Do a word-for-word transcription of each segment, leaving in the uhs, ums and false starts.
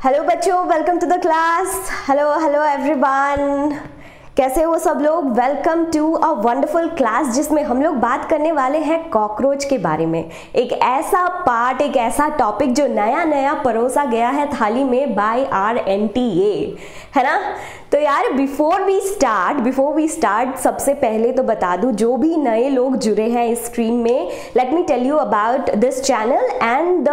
Hello बच्चों, welcome to the class. Hello hello everyone, कैसे हो सब लोग। Welcome to a wonderful class जिसमें हम लोग बात करने वाले हैं कॉकरोच के बारे में। एक ऐसा पार्ट, एक ऐसा टॉपिक जो नया नया परोसा गया है थाली में by our N T A, है ना। तो यार before we start before we start सबसे पहले तो बता दूं, जो भी नए लोग जुड़े हैं इस स्ट्रीम में, let me tell you about this channel and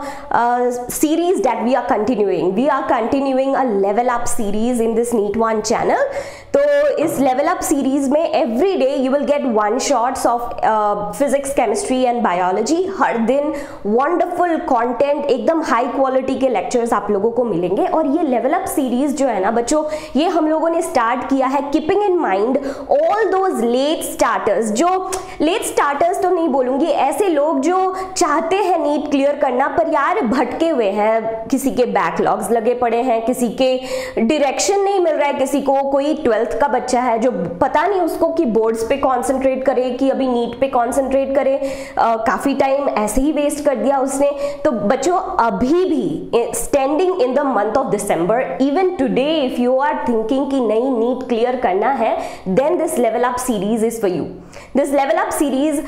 the series that we are continuing we are continuing a level up series in this NEET one channel. तो इस लेवल अप सीरीज में every day you will get one shots of physics, chemistry and biology. हर दिन wonderful content, एकदम high quality के lectures आप लोगों को मिलेंगे। और ये लेवल अप सीरीज जो है ना बच्चों, ये हम लोगों ने स्टार्ट किया है keeping in mind all those late starters. जो लेट स्टार्टर्स तो नहीं बोलूंगी, ऐसे लोग जो चाहते हैं नीट क्लियर करना पर यार भटके हुए हैं, किसी के बैकलॉग्स लगे पड़े हैं, किसी के डायरेक्शन नहीं मिल रहा है, किसी को कोई ट्वेल्थ का बच्चा है जो पता नहीं उसको कि बोर्ड्स पे कंसंट्रेट करे कि अभी नीट पे कंसंट्रेट करे, आ, काफी टाइम ऐसे ही वेस्ट कर दिया उसने। तो बच्चों अभी भी standing in the month of December, even today if you are thinking कि नहीं नीट क्लियर करना है, then this level up series is for you. This level up series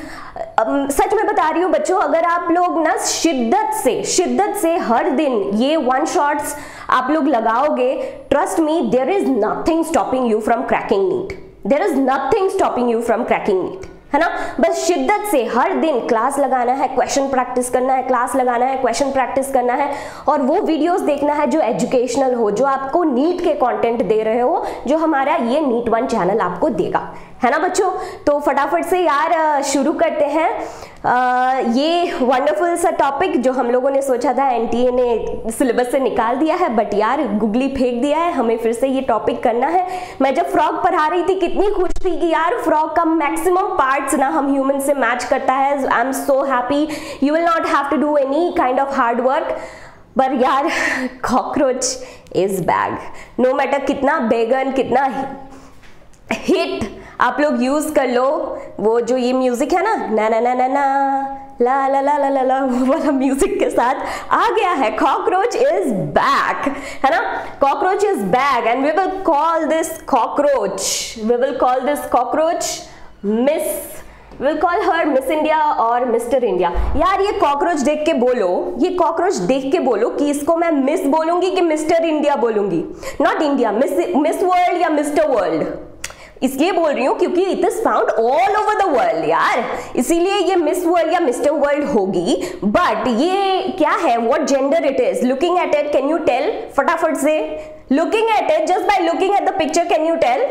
सच में बता रही हूँ बच्चों, अगर आप लोग ना शिद्दत से शिद्दत से हर दिन ये वन शॉट्स आप लोग लगाओगे, trust me, there is nothing stopping you from cracking NEET. There is nothing stopping you from cracking NEET, है ना। बस शिद्दत से हर दिन क्लास लगाना है, क्वेश्चन प्रैक्टिस करना है, क्लास लगाना है, क्वेश्चन प्रैक्टिस करना है, और वो वीडियोस देखना है जो एजुकेशनल हो, जो आपको नीट के कंटेंट दे रहे हो, जो हमारा ये नीट वन चैनल आपको देगा, है ना बच्चों। तो फटाफट से यार शुरू करते हैं आ, ये वंडरफुल सा टॉपिक जो हम लोगों ने सोचा था एन टी ए ने सिलेबस से निकाल दिया है, बट यार गुगली फेंक दिया है, हमें फिर से ये टॉपिक करना है। मैं जब फ्रॉग पढ़ा रही थी कितनी खुश थी कि यार फ्रॉग का मैक्सिमम पार्ट्स ना हम ह्यूमन से मैच करता है। I am so happy, you will not have to do any kind of hard work. पर यार cockroach is back. No matter कितना बेगन, कितना हिट आप लोग यूज कर लो, वो जो ये म्यूजिक है ना, ना ना ना ना ना ला ला ला ला ला ला, वो वाला म्यूजिक के साथ आ गया है। कॉकरोच इज बैक, है ना। Cockroach is back and we will call this cockroach we will call this cockroach miss will call her miss India और मिस्टर इंडिया। यार ये कॉकरोच देख के बोलो, ये कॉकरोच देख के बोलो कि इसको मैं मिस बोलूंगी कि मिस्टर इंडिया बोलूंगी। Not India, miss miss world या मिस्टर वर्ल्ड। इसलिए बोल रही हूँ क्योंकि it is found all over the world यार, इसीलिए ये मिस वर्ल्ड या मिस्टर वर्ल्ड होगी। बट ये क्या है, what gender it is, looking at it can you tell फटाफट से। Looking at it, just by looking at the picture can you tell,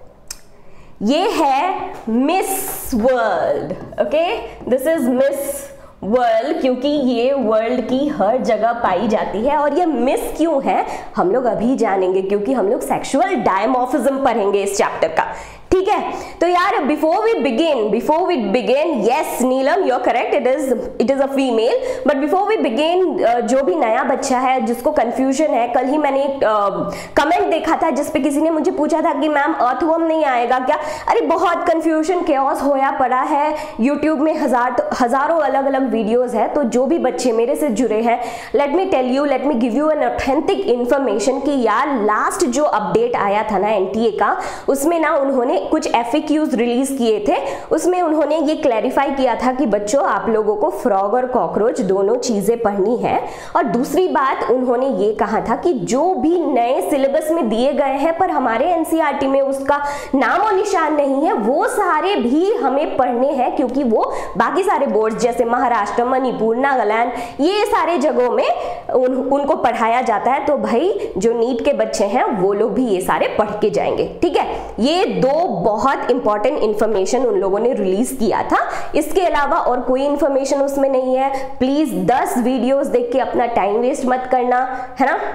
ये है miss world. Okay, this is miss world क्योंकि ये वर्ल्ड की हर जगह पाई जाती है। और ये मिस क्यों है हम लोग अभी जानेंगे, क्योंकि हम लोग सेक्सुअल डायमॉर्फिज्म पढ़ेंगे इस चैप्टर का, ठीक है। तो यार before we begin before we begin yes Neelam you are correct, it is it is a female. But before we begin, जो भी नया बच्चा है जिसको कंफ्यूजन है, कल ही मैंने एक कमेंट देखा था जिसपे किसी ने मुझे पूछा था कि मैम अर्थवर्म नहीं आएगा क्या। अरे बहुत कंफ्यूजन केओस होया पड़ा है, यूट्यूब में हजार हजारों अलग अलग वीडियोज है। तो जो भी बच्चे मेरे से जुड़े हैं, let me tell you let me give you an authentic information कि यार लास्ट जो अपडेट आया था ना एन टी ए का, उसमें ना उन्होंने कुछ एफ ए क्यूज रिलीज किए थे। उसमें उन्होंने ये क्लैरिफाई किया था कि बच्चों आप लोगों को फ्रॉग और कॉकरोच दोनों चीजें पढ़नी है। और दूसरी बात उन्होंने ये कहा था कि जो भी नए सिलेबस में दिए गए हैं पर हमारे एन सी आर टी में उसका नाम और निशान नहीं है, वो सारे भी हमें पढ़ने हैं, क्योंकि वो बाकी सारे बोर्ड जैसे महाराष्ट्र, मणिपुर, नागालैंड, ये सारे जगहों में उन, उनको पढ़ाया जाता है। तो भाई जो नीट के बच्चे हैं वो लोग भी ये सारे पढ़ के जाएंगे, ठीक है। ये दो बहुत इंपॉर्टेंट इंफॉर्मेशन उन लोगों ने रिलीज किया था, इसके अलावा और कोई इंफॉर्मेशन उसमें नहीं है। प्लीज दस वीडियोस देख के अपना टाइम वेस्ट मत करना, है ना।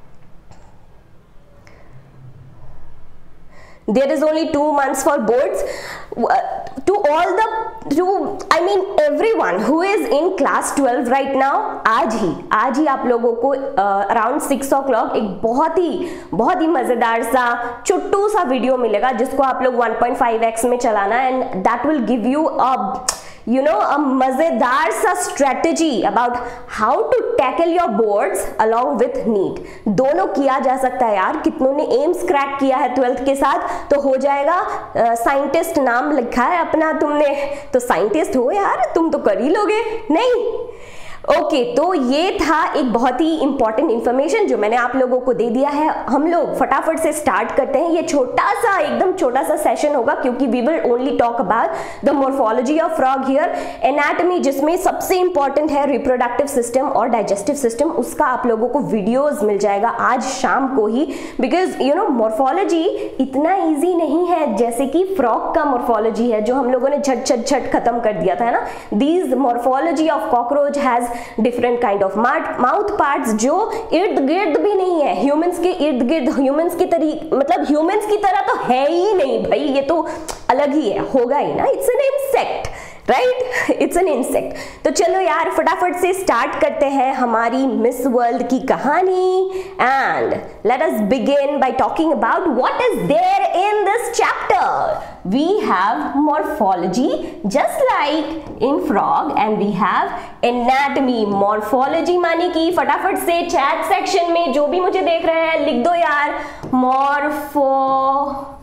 There is only two months for boards. To all the, to I mean everyone who is in class twelve right now, आज ही आज ही आप लोगों को अराउंड सिक्स ओ क्लॉक एक बहुत ही बहुत ही मजेदार सा छोटू सा वीडियो मिलेगा जिसको आप लोग वन पॉइंट फाइव एक्स में चलाना, and that will give you a you know a मजेदार सा strategy about how to tackle your boards along with NEET. दोनों किया जा सकता है यार। कितनों ने एम्स क्रैक किया है ट्वेल्थ के साथ, तो हो जाएगा साइंटिस्ट। uh, नाम लिखा है अपना तुमने तो साइंटिस्ट हो यार, तुम तो कर ही लोगे। नहीं ओके okay, तो ये था एक बहुत ही इंपॉर्टेंट इंफॉर्मेशन जो मैंने आप लोगों को दे दिया है। हम लोग फटाफट से स्टार्ट करते हैं। ये छोटा सा एकदम छोटा सा सेशन होगा क्योंकि we will only talk about the morphology of frog here, anatomy जिसमें सबसे इंपॉर्टेंट है रिप्रोडक्टिव सिस्टम और डाइजेस्टिव सिस्टम। उसका आप लोगों को वीडियोज मिल जाएगा आज शाम को ही, बिकॉज यू नो मॉर्फोलॉजी इतना ईजी नहीं है जैसे कि फ्रॉग का मॉर्फोलॉजी है जो हम लोगों ने झट झट झट खत्म कर दिया था ना। These morphology of cockroach has different kind of mouth parts जो इर्द गिर्द भी नहीं है ह्यूमंस के इर्द गिर्द। ह्यूमंस की तरीके मतलब ह्यूमंस की तरह तो है ही नहीं भाई, ये तो अलग ही है, होगा ही ना। It's an insect, right, it's an insect. तो चलो यार फटाफट से स्टार्ट करते हैं हमारी मिस वर्ल्ड की कहानी and let us begin by talking about what is there in this chapter. We have morphology just like in frog and we have anatomy. Morphology माने कि फटाफट से चैट सेक्शन में जो भी मुझे देख रहे हैं लिख दो यार, मॉर्फोलॉजी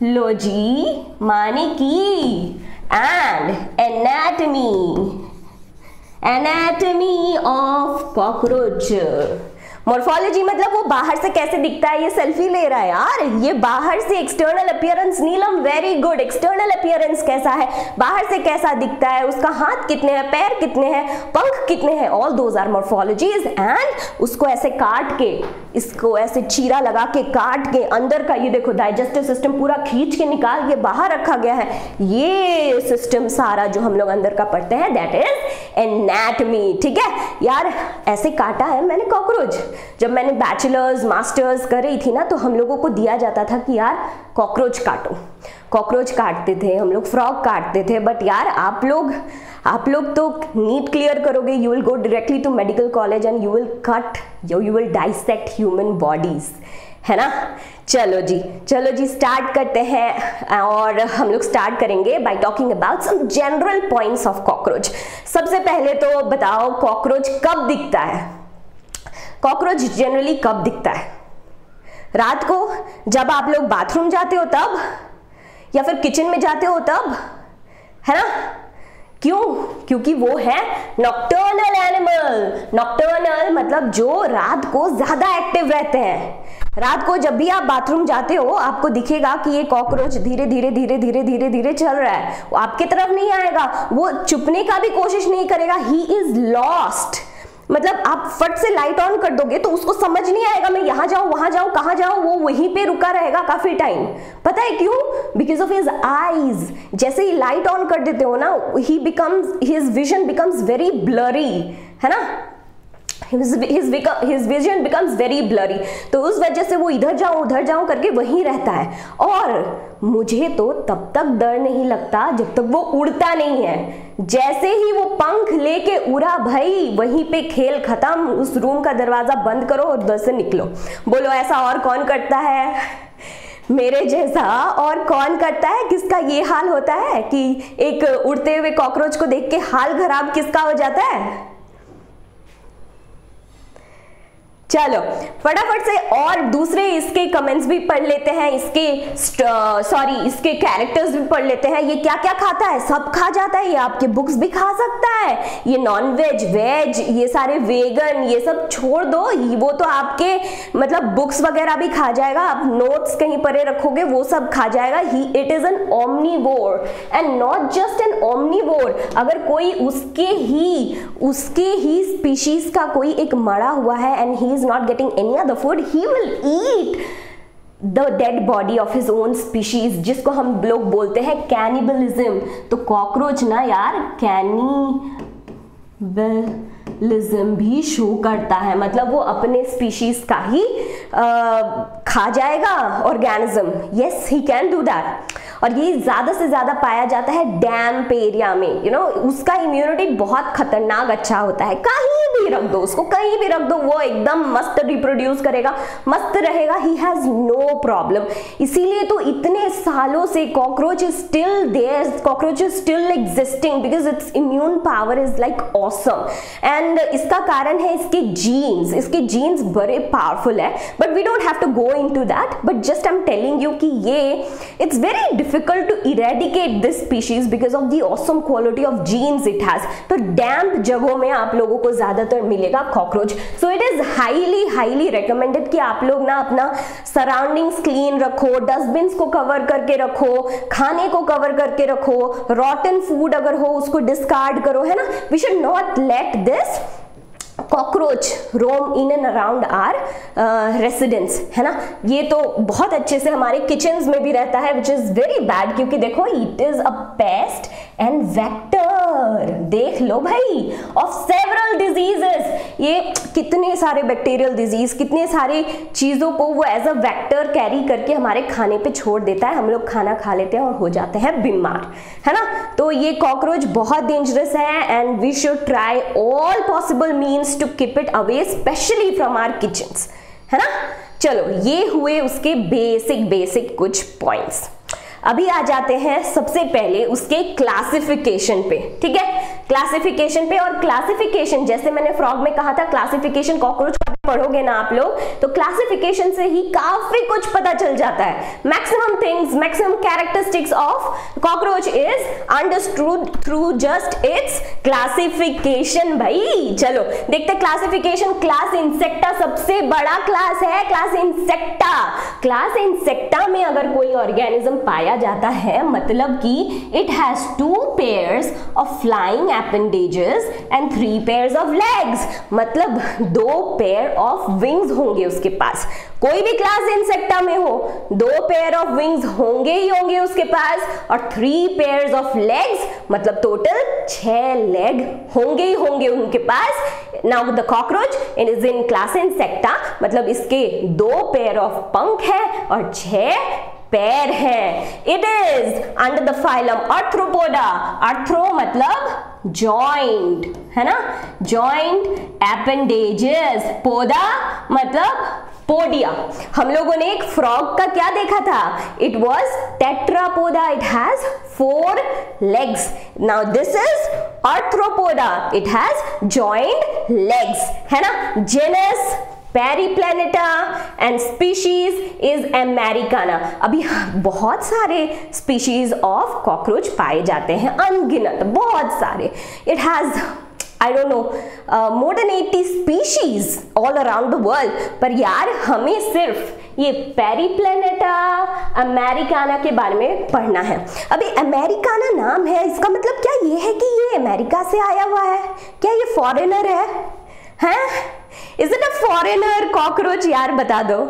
माने कि and anatomy anatomy of cockroach। Morphology मतलब वो बाहर से कैसे दिखता है। ये सेल्फी ले रहा है यार, ये बाहर से external appearance. Neelam very good, external appearance कैसा है, बाहर से कैसा दिखता है, उसका हाथ कितने हैं, पैर कितने हैं, पंख कितने हैं, all those are morphologies. And उसको ऐसे काट के, इसको ऐसे चीरा लगा के काट के अंदर का ये देखो डाइजेस्टिव सिस्टम पूरा खींच के निकाल के बाहर रखा गया है। ये सिस्टम सारा जो हम लोग अंदर का पढ़ते हैं दैट इज एनाटॉमी। ठीक है यार, ऐसे काटा है मैंने कॉकरोच। जब मैंने बैचलर्स मास्टर्स कर रही थी ना तो हम लोगों को दिया जाता था कि यार कॉकरोच काटो। कॉकरोच काटते थे हम लोग, फ्रॉग काटते थे। बट यार आप लोग आप लोग तो नीट क्लियर करोगे, you will go directly to medical college and you will cut, you will dissect human bodies, है ना। चलो जी चलो जी स्टार्ट करते हैं और हम लोग स्टार्ट करेंगे by talking about some general points of cockroach. सबसे पहले तो बताओ कॉकरोच कब दिखता है। कॉकरोच जनरली कब दिखता है? रात को, जब आप लोग बाथरूम जाते हो तब, या फिर किचन में जाते हो तब, है ना। क्यों? क्योंकि वो है नॉक्टर्नल एनिमल। नॉक्टर्नल मतलब जो रात को ज्यादा एक्टिव रहते हैं। रात को जब भी आप बाथरूम जाते हो आपको दिखेगा कि ये कॉकरोच धीरे धीरे धीरे धीरे धीरे धीरे चल रहा है। वो आपकी तरफ नहीं आएगा, वो छुपने का भी कोशिश नहीं करेगा। He is lost. मतलब आप फट से लाइट ऑन कर दोगे तो उसको समझ नहीं आएगा मैं यहाँ जाऊँ वहां जाऊँ कहाँ जाऊँ, वो वहीं पे रुका रहेगा काफी टाइम। पता है क्यों? Because of his eyes. जैसे ही लाइट ऑन कर देते हो ना, he becomes his vision becomes very blurry, है ना। His, his, his vision becomes very blurry। तो उस वजह से वो इधर जाऊं उधर जाऊं करके वहीं रहता है। और मुझे तो तब तक डर नहीं लगता जब तक वो उड़ता नहीं है। जैसे ही वो पंख लेके उड़ा भाई, वहीं पे खेल खत्म। उस रूम का दरवाजा बंद करो और उधर से निकलो। बोलो ऐसा और कौन करता है मेरे जैसा? और कौन करता है किसका ये हाल होता है कि एक उड़ते हुए कॉकरोच को देख के हाल खराब किसका हो जाता है? चलो फटाफट से और दूसरे इसके कमेंट्स भी पढ़ लेते हैं, इसके सॉरी इसके कैरेक्टर्स भी पढ़ लेते हैं। ये क्या क्या खाता है? सब खा जाता है। ये आपके बुक्स भी खा सकता है। ये नॉन वेज, वेज, ये सारे वेगन, ये सब छोड़ दो। वो तो आपके मतलब बुक्स वगैरह भी खा जाएगा। आप नोट्स कहीं परे रखोगे वो सब खा जाएगा। He it is an omnivore and not just an omnivore. अगर कोई उसके ही उसके ही स्पीशीज का कोई एक मरा हुआ है and he is not getting any other food, he will eat the dead body of his own species, जिसको हम लोग बोलते हैं cannibalism। तो कॉकरोच ना यार cannibalism भी शो करता है, मतलब वो अपने स्पीशीज का ही आ, खा जाएगा organism. yes he can do that। और ये ज्यादा से ज्यादा पाया जाता है डैम्प एरिया में, यू you नो know, उसका इम्यूनिटी बहुत खतरनाक अच्छा होता है। कहीं भी रख दो उसको, कहीं भी रख दो, वो एकदम मस्त रिप्रोड्यूस करेगा, मस्त रहेगा, ही हैज नो प्रॉब्लम। इसीलिए तो इतने सालों से cockroach is still there, cockroach is still existing because its immune power is like awesome. And इसका कारण है इसके जीन्स, इसके जीन्स बड़े पावरफुल है, but we don't have to go into that, but just I am telling you कि ये it's very difficult to eradicate this species because of the awesome quality of genes it has. तो damp जगहों में आप लोगों को ज्यादातर मिलेगा cockroach. So it is highly highly recommended कि आप लोग ना अपना सराउंडिंग्स क्लीन रखो, डस्टबिन को कवर करके रखो, खाने को कवर करके रखो, रॉटन फूड अगर हो उसको डिस्कार्ड करो, है ना। We should not let this cockroach roam in and around our residence, है ना। ये तो बहुत अच्छे से हमारे किचन्स में भी रहता है, विच इज वेरी बैड, क्योंकि देखो it is a pest and vector, देख लो भाई, ऑफ सेवरल डिजीजेस। ये कितने सारे बैक्टीरियल डिजीज, कितने सारी चीजों को वो एज अ वेक्टर कैरी करके हमारे खाने पे छोड़ देता है, हम लोग खाना खा लेते हैं और हो जाते हैं बीमार, है ना। तो ये कॉकरोच बहुत डेंजरस है and we should try all possible means to keep it away, specially from our kitchens, है ना। चलो ये हुए उसके बेसिक बेसिक कुछ पॉइंट्स। अभी आ जाते हैं सबसे पहले उसके क्लासिफिकेशन पे, ठीक है, क्लासिफिकेशन पे। और क्लासिफिकेशन जैसे मैंने फ्रॉग में कहा था, क्लासिफिकेशन कॉकरोच का पढ़ोगे ना आप लोग तो क्लासिफिकेशन से ही काफी कुछ पता चल जाता है। Maximum things, maximum characteristics of cockroach is understood through just its classification. भाई चलो देखते क्लासिफिकेशन। क्लास इंसेक्टा सबसे बड़ा क्लास है, क्लास इंसेक्टा। क्लास इंसेक्टा में अगर कोई ऑर्गेनिज्म पाया जाता है मतलब कि it has two pairs of flying appendages and three pairs of legs, मतलब दो पेयर ऑफ विंग्स होंगे उसके पास। कोई भी क्लास इंसेक्टा में हो दो पेयर ऑफ विंग्स होंगे ही होंगे उसके पास, और थ्री पेयर्स ऑफ लेग्स मतलब टोटल छह लेग होंगे ही होंगे उनके पास। Now the cockroach it is in class Insecta, मतलब इसके दो पेयर ऑफ पंख है और छह पैर है। It is under the phylum Arthropoda. Arthro मतलब जॉइंट, है ना, जॉइंट एपेंडेजेस। पोदा मतलब पोडिया। हम लोगों ने एक फ्रॉग का क्या देखा था, it was Tetrapoda, it has four legs. Now this is Arthropoda, it has joint legs, है ना। Genus Periplaneta and species is americana. अभी बहुत सारे स्पीशीज ऑफ कॉकरोच पाए जाते हैं, अनगिनत बहुत सारे। It has I don't know more than eighty species all around the world, पर यार हमें सिर्फ ये पेरिप्लैनेटा अमेरिकाना के बारे में पढ़ना है। अभी अमेरिकाना नाम है, इसका मतलब क्या ये है कि ये अमेरिका से आया हुआ है, क्या ये फॉरेनर है, हैं? Is it a foreigner cockroach? यार बता दो।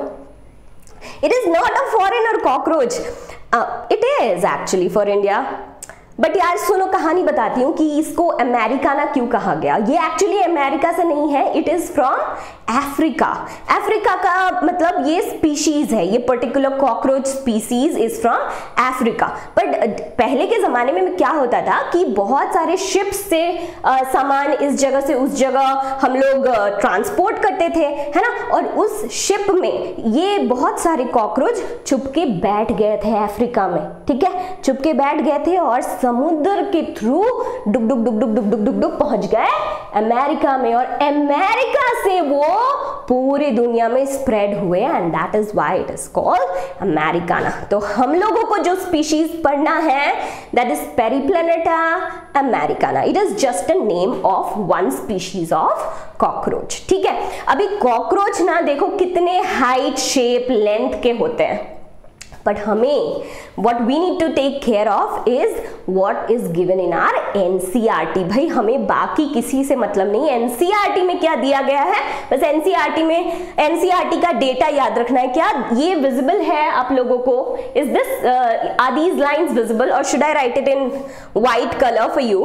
It is not a foreigner cockroach. Uh, it is actually for India. But यार सुनो कहानी बताती हूँ कि इसको अमेरिकाना क्यों कहा गया। ये एक्चुअली अमेरिका से नहीं है, it is from Africa. Africa का मतलब ये स्पीशीज है, ये particular cockroach species is from Africa. But पहले के जमाने में क्या होता था कि बहुत सारे शिप्स से आ, सामान इस जगह से उस जगह हम लोग ट्रांसपोर्ट करते थे, है ना, और उस शिप में ये बहुत सारे कॉकरोच छुपके बैठ गए थे अफ्रीका में, ठीक है, छुपके बैठ गए थे और समुद्र के थ्रू डुक डुक डुक डुक डुक डुक डुक डुक पहुंच गए अमेरिका में, और अमेरिका से वो पूरी दुनिया में स्प्रेड हुए, and that is why it is called americana. तो हम लोगों को जो स्पीशीज पढ़ना है that is Periplaneta americana. It is just a name of one species of cockroach, ठीक है। अभी कॉकरोच ना देखो कितने हाइट, शेप, लेंथ के होते हैं, बट हमें what we need to take care of is what is given in our N C R T। भाई हमें बाकी किसी से मतलब नहीं, N C R T में क्या दिया गया है, बस N C R T में N C R T का डेटा याद रखना है। क्या ये विजिबल है आप लोगों को? Is this uh, are these lines visible or should I write it in white color for you?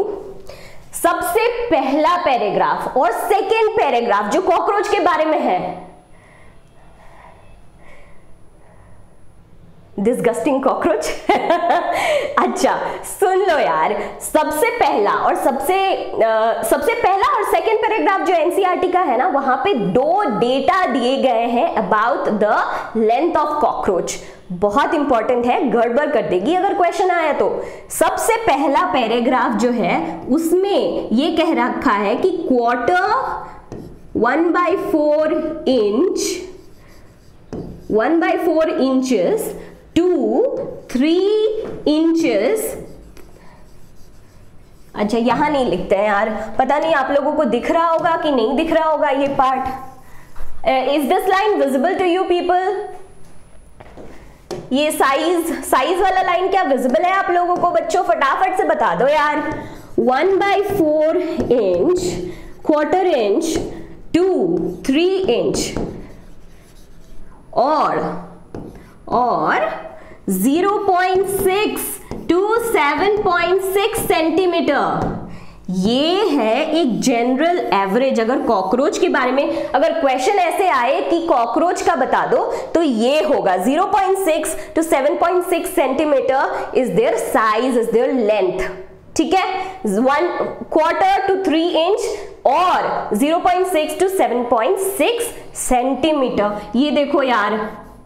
सबसे पहला पैराग्राफ और सेकेंड पैराग्राफ जो कॉकरोच के बारे में है, डिस्गस्टिंग कॉकरोच। अच्छा सुन लो यार, सबसे पहला और सबसे आ, सबसे पहला और सेकंड पैराग्राफ जो एनसीईआरटी का है ना, वहां पे दो डेटा दिए गए हैं about the length of cockroach. बहुत इंपॉर्टेंट है, गड़बड़ कर देगी अगर क्वेश्चन आया तो। सबसे पहला पैराग्राफ जो है उसमें ये कह रखा है कि quarter one by four inch one by four inches to three inches. अच्छा यहां नहीं लिखते हैं यार, पता नहीं आप लोगों को दिख रहा होगा कि नहीं दिख रहा होगा ये part. Is this line visible to you people? ये साइज साइज वाला लाइन क्या विजिबल है आप लोगों को? बच्चों फटाफट से बता दो यार। One by four inch, quarter inch, to three inch और और zero point six to seven point six centimetre. ये है एक जनरल एवरेज। अगर कॉकरोच के बारे में अगर क्वेश्चन ऐसे आए कि कॉकरोच का बता दो तो ये होगा zero point six to seven point six centimetre is their size, is their length. ठीक है, one quarter to three inch और zero point six to seven point six centimetre. ये देखो यार,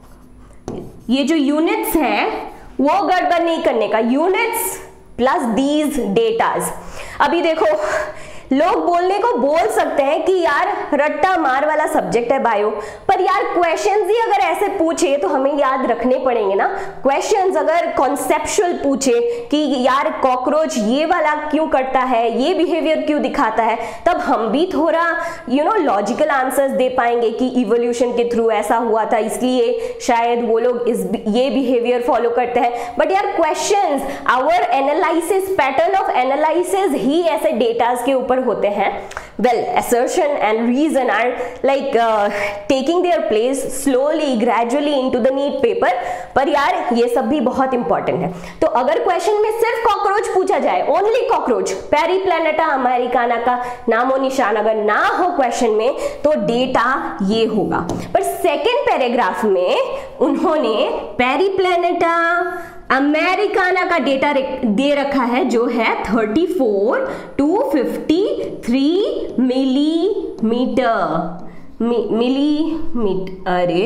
ये जो यूनिट्स है वो गड़बड़ नहीं करने का, यूनिट्स प्लस दीज डेटाज। अभी देखो लोग बोलने को बोल सकते हैं कि यार रट्टा मार वाला सब्जेक्ट है बायो, पर यार क्वेश्चंस ही अगर ऐसे पूछे तो हमें याद रखने पड़ेंगे ना। क्वेश्चंस अगर कॉन्सेप्चुअल पूछे कि यार कॉकरोच ये वाला क्यों करता है, ये बिहेवियर क्यों दिखाता है, तब हम भी थोड़ा यू नो लॉजिकल आंसर्स दे पाएंगे कि इवोल्यूशन के थ्रू ऐसा हुआ था इसलिए शायद वो लोग इस ये बिहेवियर फॉलो करते हैं। बट यार questions, our analysis, pattern of analysis ही ऐसे डेटाज के ऊपर होते हैं। Well, assertion and reason are like uh, taking their place slowly, gradually into the neat paper. पर यार ये सब भी बहुत इंपॉर्टेंट है। तो अगर क्वेश्चन में सिर्फ कॉकरोच पूछा जाए, ओनली कॉकरोच, पेरीप्लैनेटा अमेरिकाना का नामो निशान अगर ना हो क्वेश्चन में, तो डेटा ये होगा। पर सेकेंड पैराग्राफ में उन्होंने पेरीप्लैनेटा अमेरिकाना का डेटा दे रखा है जो है thirty four to fifty three millimetre. Millimetre, अरे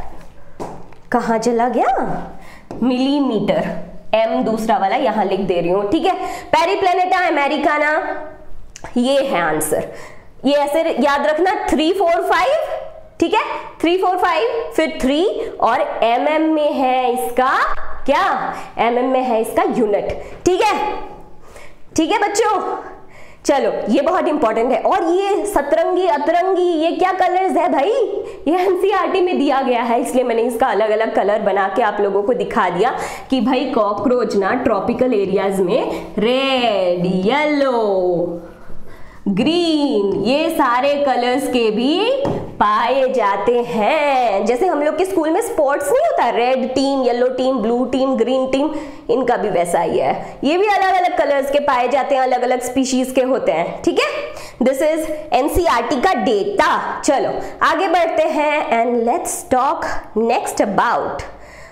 कहाँ चला गया? मिलीमीटर, एम दूसरा वाला यहां लिख दे रही हूं। ठीक है, पेरीप्लैनेटा अमेरिकाना ये है आंसर। ये ऐसे याद रखना, थ्री फोर फाइव। ठीक है, थ्री फोर फाइव फिर थ्री और एम एम में है इसका क्या, एम एम में है इसका यूनिट। ठीक है, ठीक है बच्चों, चलो ये बहुत इंपॉर्टेंट है। और ये सतरंगी अतरंगी ये क्या कलर्स है भाई? ये एनसीईआरटी में दिया गया है, इसलिए मैंने इसका अलग अलग कलर बना के आप लोगों को दिखा दिया कि भाई कॉकरोच ना ट्रॉपिकल एरियाज में रेड, येलो, ग्रीन, ये सारे कलर्स के भी पाए जाते हैं। जैसे हम लोग के स्कूल में स्पोर्ट्स नहीं होता, red team, yellow team, blue team, green team, इनका भी वैसा ही है। ये भी अलग अलग कलर्स के पाए जाते हैं, अलग अलग स्पीशीज के होते हैं। ठीक है, दिस इज एनसीईआरटी का डेटा। चलो आगे बढ़ते हैं and let's talk next about.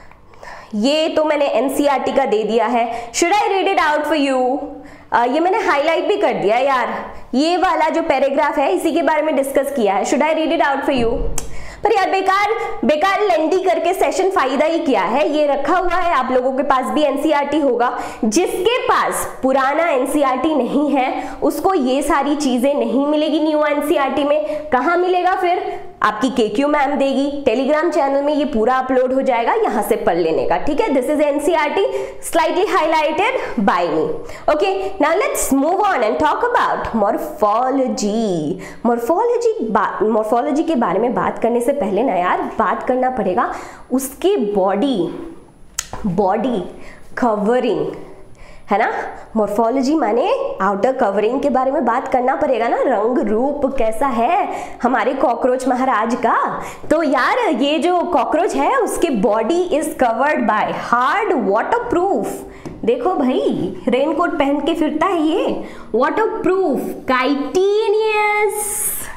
ये तो मैंने एनसीईआरटी का दे दिया है। Should I read it out for you? Uh, ये मैंने हाईलाइट भी कर दिया यार। ये वाला जो पैराग्राफ है इसी के बारे में डिस्कस किया है। Should I read it out for you? पर यार बेकार बेकार लेंदी करके सेशन फायदा ही क्या है। ये रखा हुआ है, आप लोगों के पास भी एनसीईआरटी होगा। जिसके पास पुराना एनसीईआरटी नहीं है उसको ये सारी चीजें नहीं मिलेगी न्यू एनसीईआरटी में। कहाँ मिलेगा फिर? आपकी केक्यू मैम देगी, टेलीग्राम चैनल में ये पूरा अपलोड हो जाएगा, यहां से पढ़ लेने का। ठीक है, this is NCERT slightly highlighted by me. Okay, now let's move on and talk about morphology. Morphology morphology के बारे में बात करने से पहले ना यार बात करना पड़ेगा उसके बॉडी बॉडी कवरिंग, है ना। मॉर्फोलॉजी माने आउटर कवरिंग के बारे में बात करना पड़ेगा ना। रंग रूप कैसा है हमारे कॉकरोच महाराज का। तो यार ये जो कॉकरोच है उसके body is covered by hard waterproof, देखो भाई रेनकोट पहन के फिरता है ये, waterproof chitinous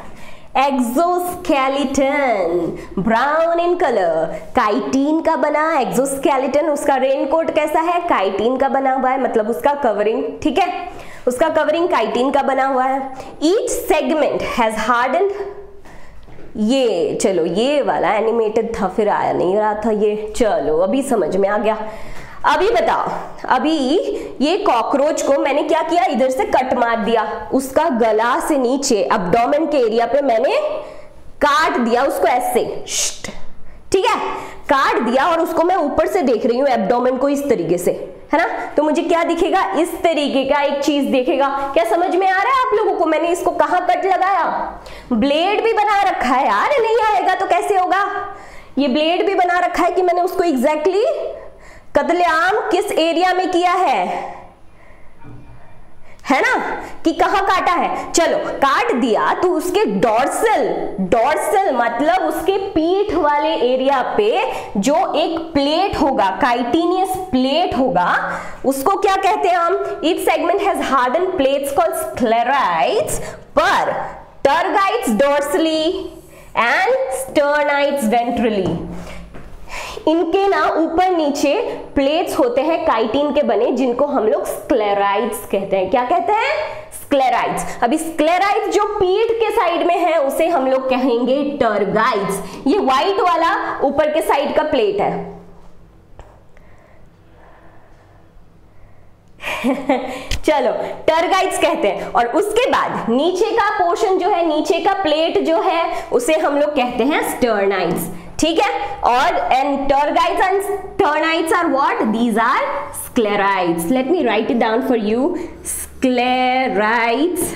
exoskeleton, brown in colour, chitin का बना एक्सोस्केलेटन। उसका रेनकोट कैसा है? काइटिन का बना हुआ है, मतलब उसका कवरिंग, ठीक है, उसका कवरिंग काइटिन का बना हुआ है। ईच सेगमेंट हैज हार्डन्ड, ये चलो ये वाला एनिमेटेड था, फिर आया नहीं रहा था ये, चलो अभी समझ में आ गया। अभी बताओ, अभी ये कॉकरोच को मैंने क्या किया, इधर से कट मार दिया, उसका गला से नीचे एब्डोमेन के एरिया पे मैंने काट दिया उसको ऐसे, ठीक है, काट दिया, और उसको मैं ऊपर से देख रही हूँ एब्डोमेन को इस तरीके से, है ना, तो मुझे क्या दिखेगा, इस तरीके का एक चीज दिखेगा। क्या समझ में आ रहा है आप लोगों को? मैंने इसको कहाँ कट लगाया, ब्लेड भी बना रखा है यार, नहीं आएगा तो कैसे होगा, ये ब्लेड भी बना रखा है कि मैंने उसको एग्जैक्टली कत्लेआम किस एरिया में किया है है ना, कि कहां काटा है। चलो काट दिया तो उसके डॉर्सल, डॉर्सल मतलब उसके पीठ वाले एरिया पे जो एक प्लेट होगा, काइटिनियस प्लेट होगा, उसको क्या कहते हैं हम? Each segment has harden plates called sclerites, पर tergites dorsally and sternites ventrally, इनके ना ऊपर नीचे प्लेट्स होते हैं काइटिन के बने, जिनको हम लोग स्क्लेराइड्स कहते हैं। क्या कहते हैं? स्क्लेराइड्स। अभी स्क्लेराइड्स जो पीठ के साइड में है उसे हम लोग कहेंगे टर्गाइड्स। ये व्हाइट वाला ऊपर के साइड का प्लेट है चलो टर्गाइट्स कहते हैं। और उसके बाद नीचे का पोर्शन जो है, नीचे का प्लेट जो है, उसे हम लोग कहते हैं स्टर्नाइट्स, ठीक है। और and tergites and sternites are what? These are sclerites. Let me write it down for you. Sclerites,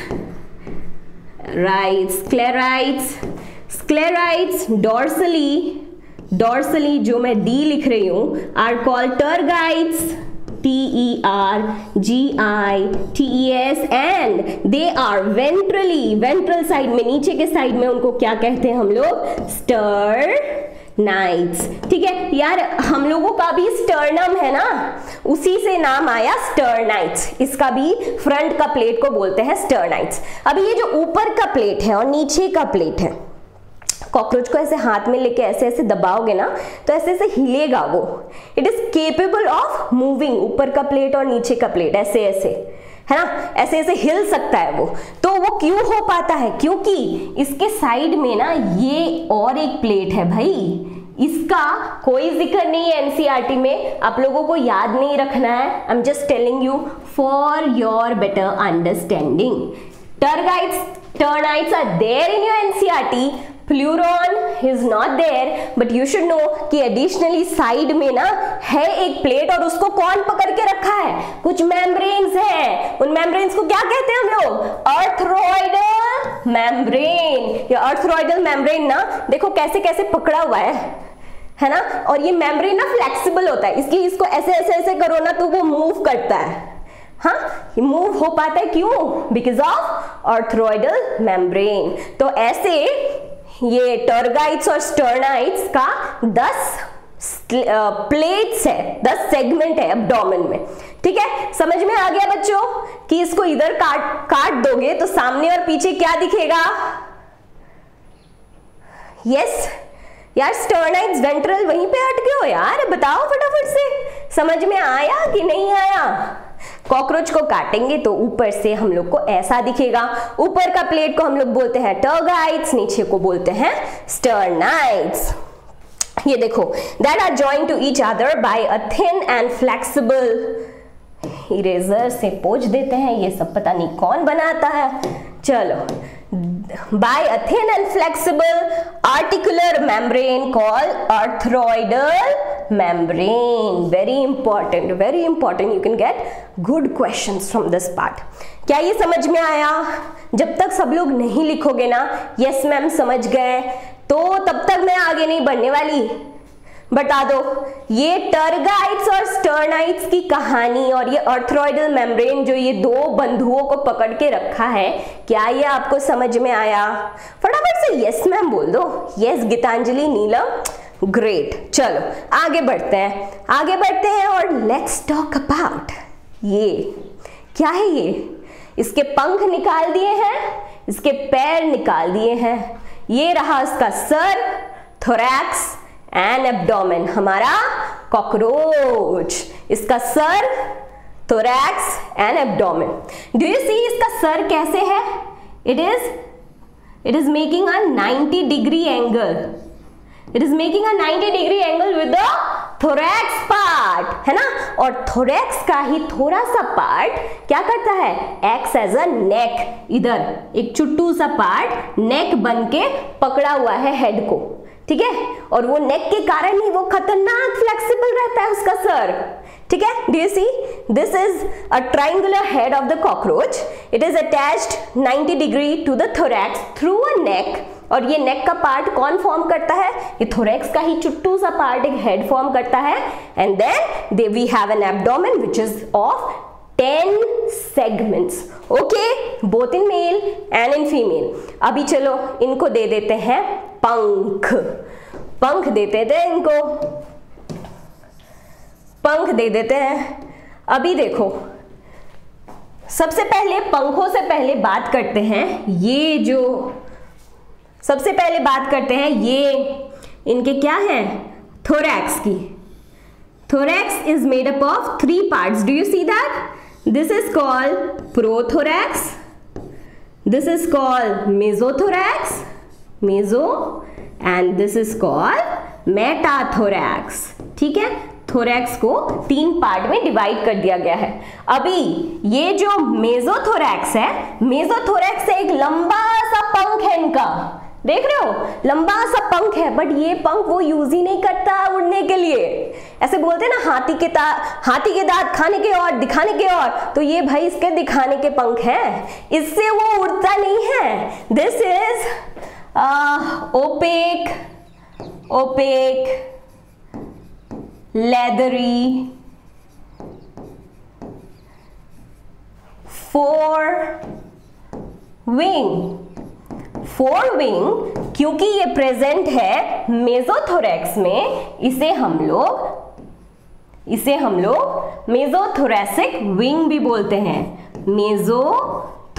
right, sclerites, sclerites dorsally, dorsally जो मैं डी लिख रही हूं, are called tergites, T E R G I T E S, and they are ventrally, ventral side में, नीचे के side में उनको क्या कहते हैं हम लोग? स्टर्नाइट्स, ठीक है यार। हम लोगों का भी स्टर्नम है ना, उसी से नाम आया स्टर्नाइट्स। इसका भी फ्रंट का प्लेट को बोलते हैं स्टर्नाइट्स। अभी ये जो ऊपर का प्लेट है और नीचे का प्लेट है, कॉकरोच को ऐसे हाथ में लेके ऐसे ऐसे दबाओगे ना तो ऐसे ऐसे हिलेगा वो। It is capable of moving, ऊपर का प्लेट और नीचे का प्लेट ऐसे ऐसे, है ना, ऐसे ऐसे हिल सकता है वो। तो वो क्यों हो पाता है? क्योंकि इसके साइड में ना ये और एक प्लेट है भाई, इसका कोई जिक्र नहीं है एनसीईआरटी में, आप लोगों को याद नहीं रखना है। I am just telling you for your better understanding. Tergites, sternites are there in your NCERT, pleuron is not there, but you should know कि एडिशनली साइड में ना है एक प्लेट, और उसको कौन पकड़ के रखा है? कुछ मेम्ब्रेन्स हैं। उन मेम्ब्रेन्स को क्या कहते हैं हम लोग? Arthrodial membrane. ये अर्थरोइडल मेम्ब्रेन ना देखो कैसे कैसे पकड़ा हुआ है, है ना, और ये मेम्ब्रेन ना फ्लेक्सिबल होता है, इसलिए इसको ऐसे ऐसे ऐसे करो ना तो वो मूव करता है। हाँ, ये मूव हो पाता है, क्यों? Because of arthrodial membrane. तो ऐसे ये टर्गाइट्स और स्टर्नाइट्स का दस प्लेट्स है, दस सेगमेंट है एब्डोमेन में, ठीक है। समझ में आ गया बच्चों कि इसको इधर काट काट दोगे तो सामने और पीछे क्या दिखेगा? यस यार, स्टर्नाइट्स वेंट्रल वहीं पे हट गए हो यार, बताओ फटाफट से, समझ में आया कि नहीं आया? कॉकरोच को काटेंगे तो ऊपर से हम लोग को ऐसा दिखेगा। ऊपर का प्लेट को हम लोग बोलते हैं टर्गाइट्स, नीचे को बोलते हैं स्टर्नाइट्स। ये देखो, that are joined to each other by a thin and flexible, eraser से पोंछ देते हैं, ये सब पता नहीं कौन बनाता है। चलो, by a thin and flexible articular membrane called arthroidal membrane. Very important, very important. You can get good questions from this part. क्या ये समझ में आया? जब तक सब लोग नहीं लिखोगे ना यस मैम समझ गए, तो तब तक मैं आगे नहीं बढ़ने वाली। बता दो, ये टर्गाइट्स और स्टर्नाइट्स की कहानी और ये अर्थरोइडल मेम्ब्रेन जो ये दो बंधुओं को पकड़ के रखा है, क्या ये आपको समझ में आया? फटाफट से यस मैम बोल दो। Yes Geetanjali, Neelam, great. चलो आगे बढ़ते हैं, आगे बढ़ते हैं और लेट्स टॉक अबाउट ये क्या है। ये इसके पंख निकाल दिए हैं, इसके पैर निकाल दिए हैं, ये रहा उसका सर, थोरैक्स एंड एब्डोमेन, हमारा कॉकरोच। इसका सर, thorax and abdomen. Do you see इसका सर कैसे है? It is it is making a ninety degree angle. It is making a ninety degree angle with the thorax part, है ना। और थोरैक्स का ही थोड़ा सा पार्ट क्या करता है? Acts as a neck. इधर एक चुट्टू सा पार्ट नेक बन के पकड़ा हुआ है हेड को, ठीक है। और वो नेक के कारण ही वो खतरनाक फ्लेक्सिबल रहता है उसका सर, ठीक है। Do you see this is a triangular head of the cockroach. It is attached ninety degree to the thorax through a neck. और ये नेक का पार्ट कौन फॉर्म करता है? ये थोरैक्स का ही चुट्टू सा पार्ट एक हेड फॉर्म करता है। And then they we have an abdomen which is of ten segments, okay, both in male and in female. अभी चलो इनको दे देते हैं पंख। पंख देते थे इनको, पंख दे देते हैं। अभी देखो, सबसे पहले पंखों से पहले बात करते हैं, ये जो सबसे पहले बात करते हैं ये इनके क्या हैं? थोरैक्स की। Thorax is made up of three parts. Do you see that? This is called prothorax, this is called mesothorax, meso, and this is called metathorax, ठीक है। थोरैक्स को तीन पार्ट में डिवाइड कर दिया गया है। अभी ये जो मेसोथोरैक्स है, मेसोथोरैक्स से एक लंबा सा पंख है इनका, देख रहे हो, लंबा सा पंख है। बट ये पंख वो यूज ही नहीं करता उड़ने के लिए। ऐसे बोलते हैं ना, हाथी के दांत हाथी के दांत खाने के और दिखाने के और, तो ये भाई इसके दिखाने के पंख हैं, इससे वो उड़ता नहीं है। This is opaque opaque leathery four wing। Fore wing क्योंकि ये प्रेजेंट है मेसोथोरैक्स में, इसे हम लोग इसे हम लोग मेसोथोरैसिक विंग भी बोलते हैं। Mesothoracic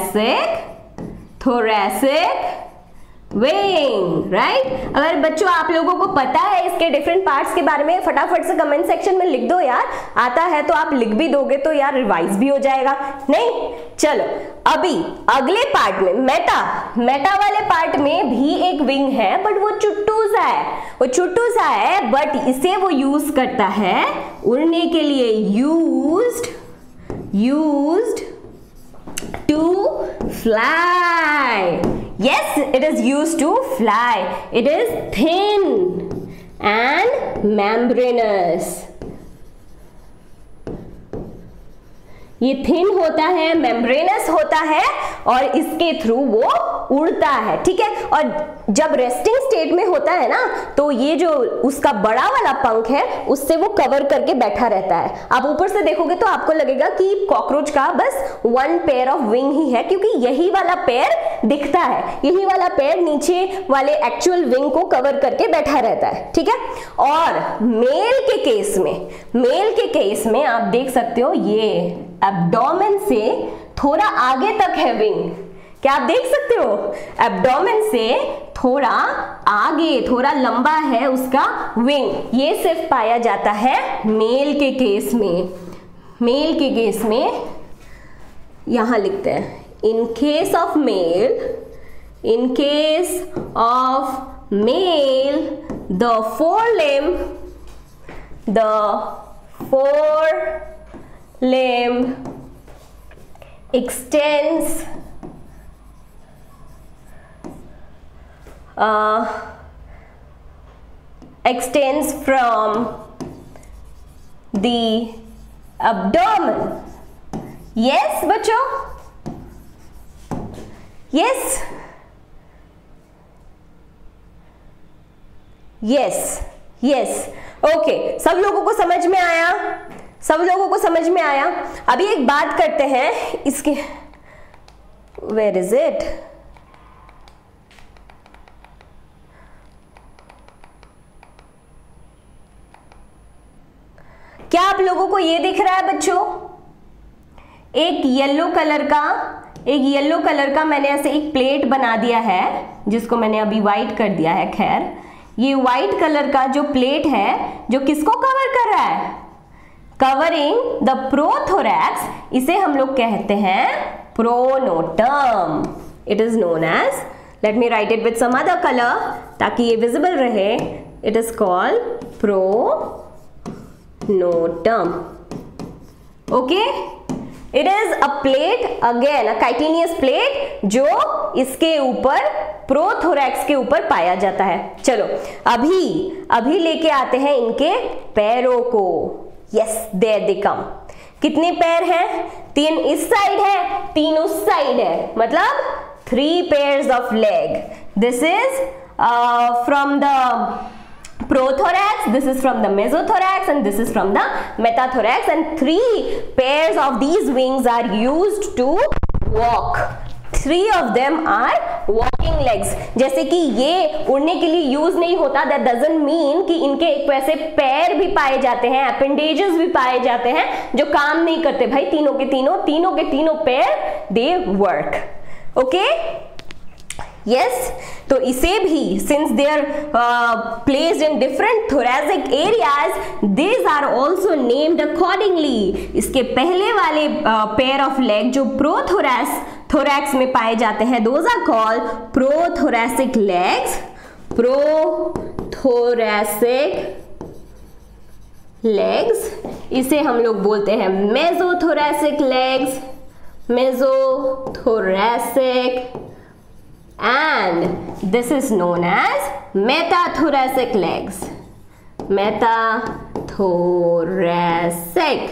thoracic wing, right. अगर बच्चों आप लोगों को पता है इसके डिफरेंट पार्ट्स के बारे में, फटाफट से कमेंट सेक्शन में लिख दो यार। आता है तो आप लिख भी दोगे तो यार रिवाइज भी हो जाएगा, नहीं? चलो अभी अगले पार्ट में मेटा मेटा वाले पार्ट में भी एक विंग है, बट वो चुट्टू सा है, वो चुट्टू सा है, बट इसे वो यूज करता है उड़ने के लिए। Used used to fly. Yes, it is used to fly. It is thin and membranous. ये थिन होता है, मेम्ब्रेनस होता है, और इसके थ्रू वो उड़ता है, ठीक है। और जब रेस्टिंग स्टेट में होता है ना, तो ये जो उसका बड़ा वाला पंख है उससे वो कवर करके बैठा रहता है। आप ऊपर से देखोगे तो आपको लगेगा कि कॉकरोच का बस वन पेयर ऑफ विंग ही है, क्योंकि यही वाला पेयर दिखता है, यही वाला पेयर नीचे वाले एक्चुअल विंग को कवर करके बैठा रहता है, ठीक है। और मेल के केस में मेल के केस में आप देख सकते हो ये एब्डोमेन से थोड़ा आगे तक है विंग। क्या आप देख सकते हो? एब्डोमेन से थोड़ा आगे, थोड़ा लंबा है उसका विंग। ये सिर्फ पाया जाता है मेल के केस में। मेल के केस में यहां लिखते हैं, in case of male in case of male the fore limb the fore limb extends uh, extends from the abdomen. Yes बच्चों, yes yes yes ओके, सब लोगों को समझ में आया? सब लोगों को समझ में आया? अभी एक बात करते हैं इसके, वेयर इज इट, क्या आप लोगों को ये दिख रहा है बच्चों? एक येलो कलर का एक येलो कलर का मैंने ऐसे एक प्लेट बना दिया है, जिसको मैंने अभी व्हाइट कर दिया है। खैर, ये व्हाइट कलर का जो प्लेट है जो किसको कवर कर रहा है, कवरिंग द प्रोथोरैक्स, इसे हम लोग कहते हैं pronotum. It is known as, let me write it with some other colour ताकि ये विजिबल रहे, it is called pronotum. Okay, it is a plate, again a chitinous plate, जो इसके ऊपर प्रोथोरैक्स के ऊपर पाया जाता है। चलो अभी अभी लेके आते हैं इनके पैरों को। Yes, there they come. कितने पैर हैं? तीन इस साइड है, तीन उस साइड है, मतलब three pairs of leg. This is from the prothorax, this is from the mesothorax, and this is from the metathorax, and three pairs of these wings are used to walk. Three of them are walking legs. जैसे कि ये उड़ने के लिए use नहीं होता, that doesn't mean कि इनके एक वैसे पैर भी पाए जाते हैं, appendages भी पाए जाते हैं जो काम नहीं करते। भाई तीनों के तीनों तीनों के तीनों पैर they work. Okay? Yes, तो इसे भी since they are uh, placed in different thoracic areas, these are also named accordingly. इसके पहले वाले pair of leg जो प्रोथोरैक्स thorax में पाए जाते हैं, those are called prothoracic legs. Prothoracic legs, इसे हम लोग बोलते हैं mesothoracic legs, mesothoracic, and this is known as metathoracic legs. Metathoracic.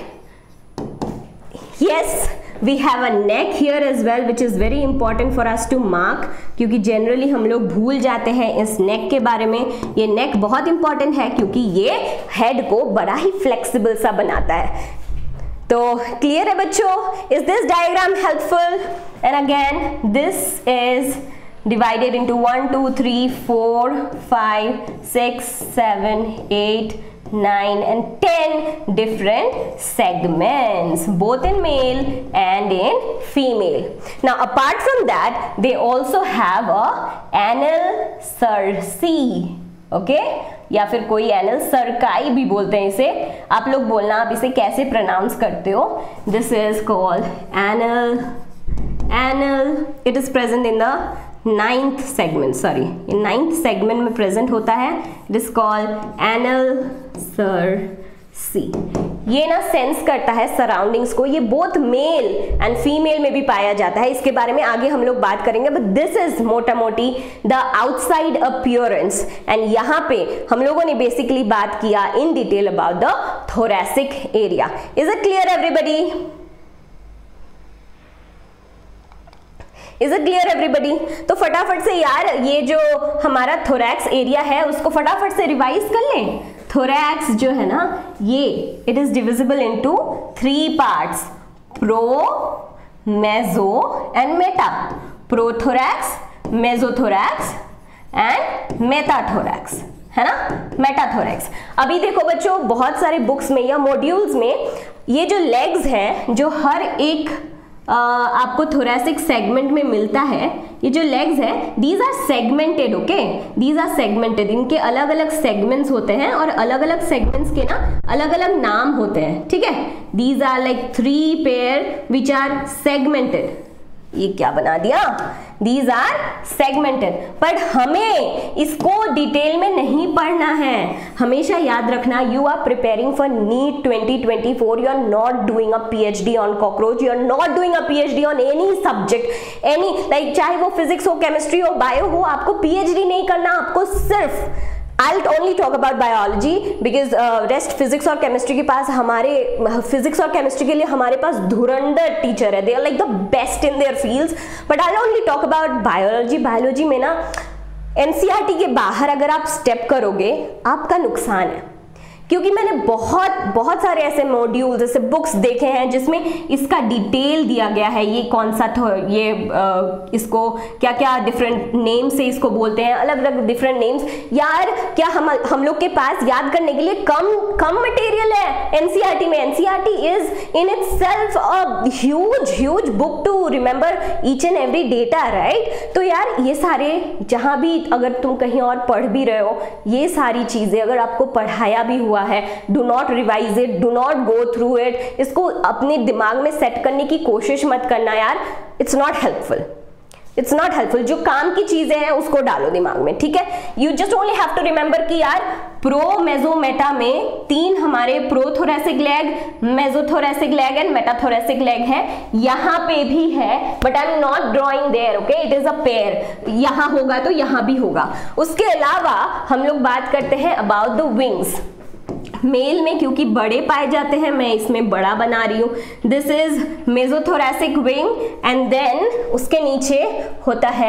Yes, we have a neck here as well, which is very important for us to mark, क्योंकि generally हम लोग भूल जाते हैं इस neck के बारे में। ये neck बहुत important है क्योंकि ये head को बड़ा ही flexible सा बनाता है। तो clear है बच्चों? Is this diagram helpful? And again, this is divided into one, two, three, four, five, six, seven, eight, nine and ten different segments, both in male and in female. Now apart from that, they also have a anal cerci. Okay? या फिर कोई anal सर्काई भी बोलते हैं इसे। आप लोग बोलना आप इसे कैसे प्रोनाउंस करते हो। This is called anal anal it is present in the ninth segment, sorry in ninth segment में प्रेजेंट होता है। It is called anal cerci. ये ना सेंस करता है सराउंडिंग्स को। ये बोथ मेल एंड फीमेल में भी पाया जाता है। इसके बारे में आगे हम लोग बात करेंगे, बट दिस इज मोटा मोटी द आउटसाइड अपीयरेंस। एंड यहाँ पे हम लोगों ने बेसिकली बात किया in detail about the thoracic area. Is it clear everybody? Is it clear everybody? तो फटाफट से यार ये जो हमारा थोरैक्स एरिया है उसको फटाफट से रिवाइज कर लें। थोरैक्स जो है ना, ये it is divisible into three parts, pro, meso and meta. Prothorax, mesothorax and metathorax, है ना, मेटाथोरैक्स। अभी देखो बच्चों, बहुत सारे बुक्स में या मॉड्यूल्स में ये जो लेग्स हैं जो हर एक Uh, आपको थोरैसिक सेगमेंट में मिलता है, ये जो लेग्स है these are segmented. Okay, these are segmented. इनके अलग अलग सेगमेंट्स होते हैं और अलग अलग सेगमेंट्स के ना अलग अलग नाम होते हैं, ठीक है। These are like three pair which are segmented. ये क्या बना दिया? These are segmented। पर हमें इसको डिटेल में नहीं पढ़ना है। हमेशा याद रखना, you are preparing for NEET twenty twenty-four, you are not doing a PhD on cockroach, you are not doing a PhD on any subject, any like चाहे वो फिजिक्स हो, केमिस्ट्री हो, बायो हो, आपको पीएचडी नहीं करना। आपको सिर्फ I'll only talk about biology because uh, rest physics और chemistry के पास हमारे physics और chemistry के लिए हमारे पास धुरंधर टीचर है। They are like the best in their fields, but I'll only talk about biology। biology में ना एनसीईआरटी के बाहर अगर आप स्टेप करोगे आपका नुकसान है, क्योंकि मैंने बहुत बहुत सारे ऐसे मॉड्यूल जैसे बुक्स देखे हैं जिसमें इसका डिटेल दिया गया है, ये कौन सा ये आ, इसको क्या क्या डिफरेंट नेम से इसको बोलते हैं, अलग अलग डिफरेंट नेम्स। यार क्या हम हम लोग के पास याद करने के लिए कम कम मटेरियल है एनसीईआरटी में? NCERT is in itself a huge huge book to remember each and every data, right? तो यार ये सारे जहां भी अगर तुम कहीं और पढ़ भी रहे हो, ये सारी चीजें अगर आपको पढ़ाया भी हुआ है, do not revise it, do not go through it, इसको अपने दिमाग में सेट करने की कोशिश मत करना यार, it's not helpful, it's not helpful. जो काम की चीजें हैं उसको डालो दिमाग में, ठीक है? You just only have to remember कि यार प्रो मेसोमेटा में तीन हमारे prothoracic leg, mesothoracic leg and metathoracic leg है, यहाँ पे भी है, but I am not drawing there, okay? It is a pair, यहाँ होगा तो यहाँ भी होगा। उसके अलावा हम लोग बात करते हैं अबाउट द विंग्स। मेल में क्योंकि बड़े पाए जाते हैं, मैं इसमें बड़ा बना रही हूँ। This is mesothoracic wing and then उसके नीचे होता है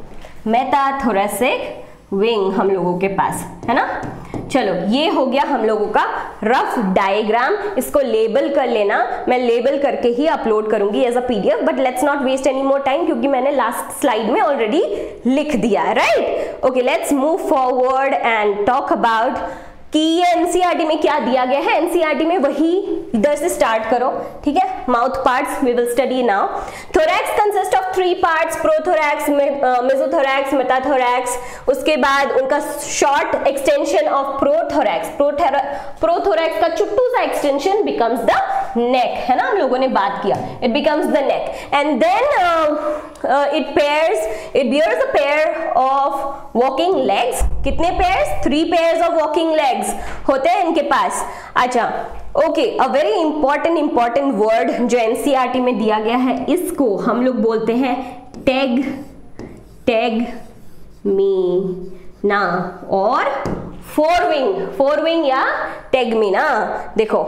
मेटाथोरेसिक विंग हम लोगों के पास, है ना? चलो ये हो गया हम लोगों का रफ डायग्राम। इसको लेबल कर लेना, मैं लेबल करके ही अपलोड करूंगी as a PDF, but let's not waste any more time क्योंकि मैंने लास्ट स्लाइड में ऑलरेडी लिख दिया है, right? Okay, let's move forward and talk about कि ये एनसीईआरटी में क्या दिया गया है। एनसीईआरटी में वही इधर से स्टार्ट करो, ठीक है? Mouth parts we will study now. Thorax consist of three parts, prothorax, mesothorax, metathorax. उसके बाद उनका short extension of prothorax, prothorax का चुट्टू सा एक्सटेंशन बिकम्स द नेक, है ना? हम लोगों ने बात किया, it becomes the neck and then it pairs it bears a pair of walking legs. कितने pairs? Three pairs of walking legs होते हैं इनके पास। अच्छा, okay, a very important important word जो एनसीईआरटी में दिया गया है, इसको हम लोग बोलते हैं टैग टैग मी ना और फोरविंग फोरविंग या टैगमीना। देखो,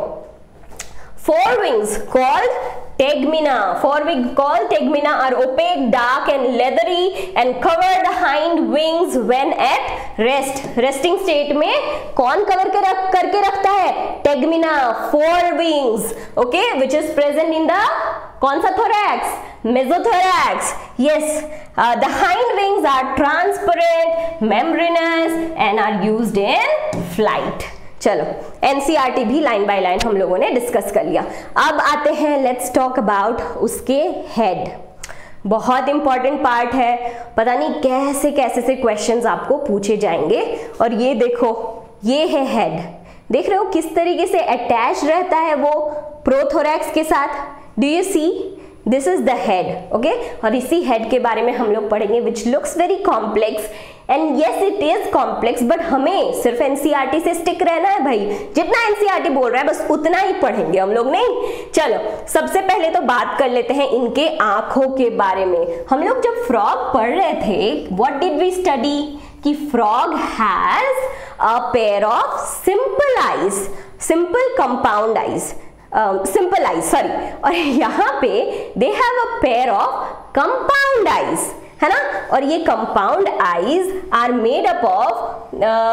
four wings called tegmina, four wings called tegmina are opaque, dark and leathery and cover the hind wings when at rest. Resting state में कौन कवर के रख करके रखता है? tegmina, four wings, okay, which is present in the कौन सा thorax? Mesothorax. Yes, uh, the hind wings are transparent, membranous and are used in flight. चलो, एनसीईआरटी भी लाइन बाय लाइन हम लोगों ने डिस्कस कर लिया। अब आते हैं, लेट्स टॉक अबाउट उसके हेड। बहुत इंपॉर्टेंट पार्ट है, पता नहीं कैसे कैसे से क्वेश्चंस आपको पूछे जाएंगे। और ये देखो, ये है हेड, देख रहे हो किस तरीके से अटैच रहता है वो प्रोथोरैक्स के साथ। Do you see? This is the head, okay? और इसी हेड के बारे में हम लोग पढ़ेंगे, which looks very complex and yes it is complex, but हमें सिर्फ एनसीईआरटी से स्टिक रहना है भाई। जितना एनसीईआरटी बोल रहा है बस उतना ही पढ़ेंगे हम लोग, नहीं? चलो, सबसे पहले तो बात कर लेते हैं इनके आंखों के बारे में। हम लोग जब फ्रॉग पढ़ रहे थे, व्हाट डिड वी स्टडी? कि frog has a pair of simple eyes, simple compound eyes, simple eyes sorry, और यहाँ पे they have a pair of compound eyes, है ना? और ये compound eyes are made up of,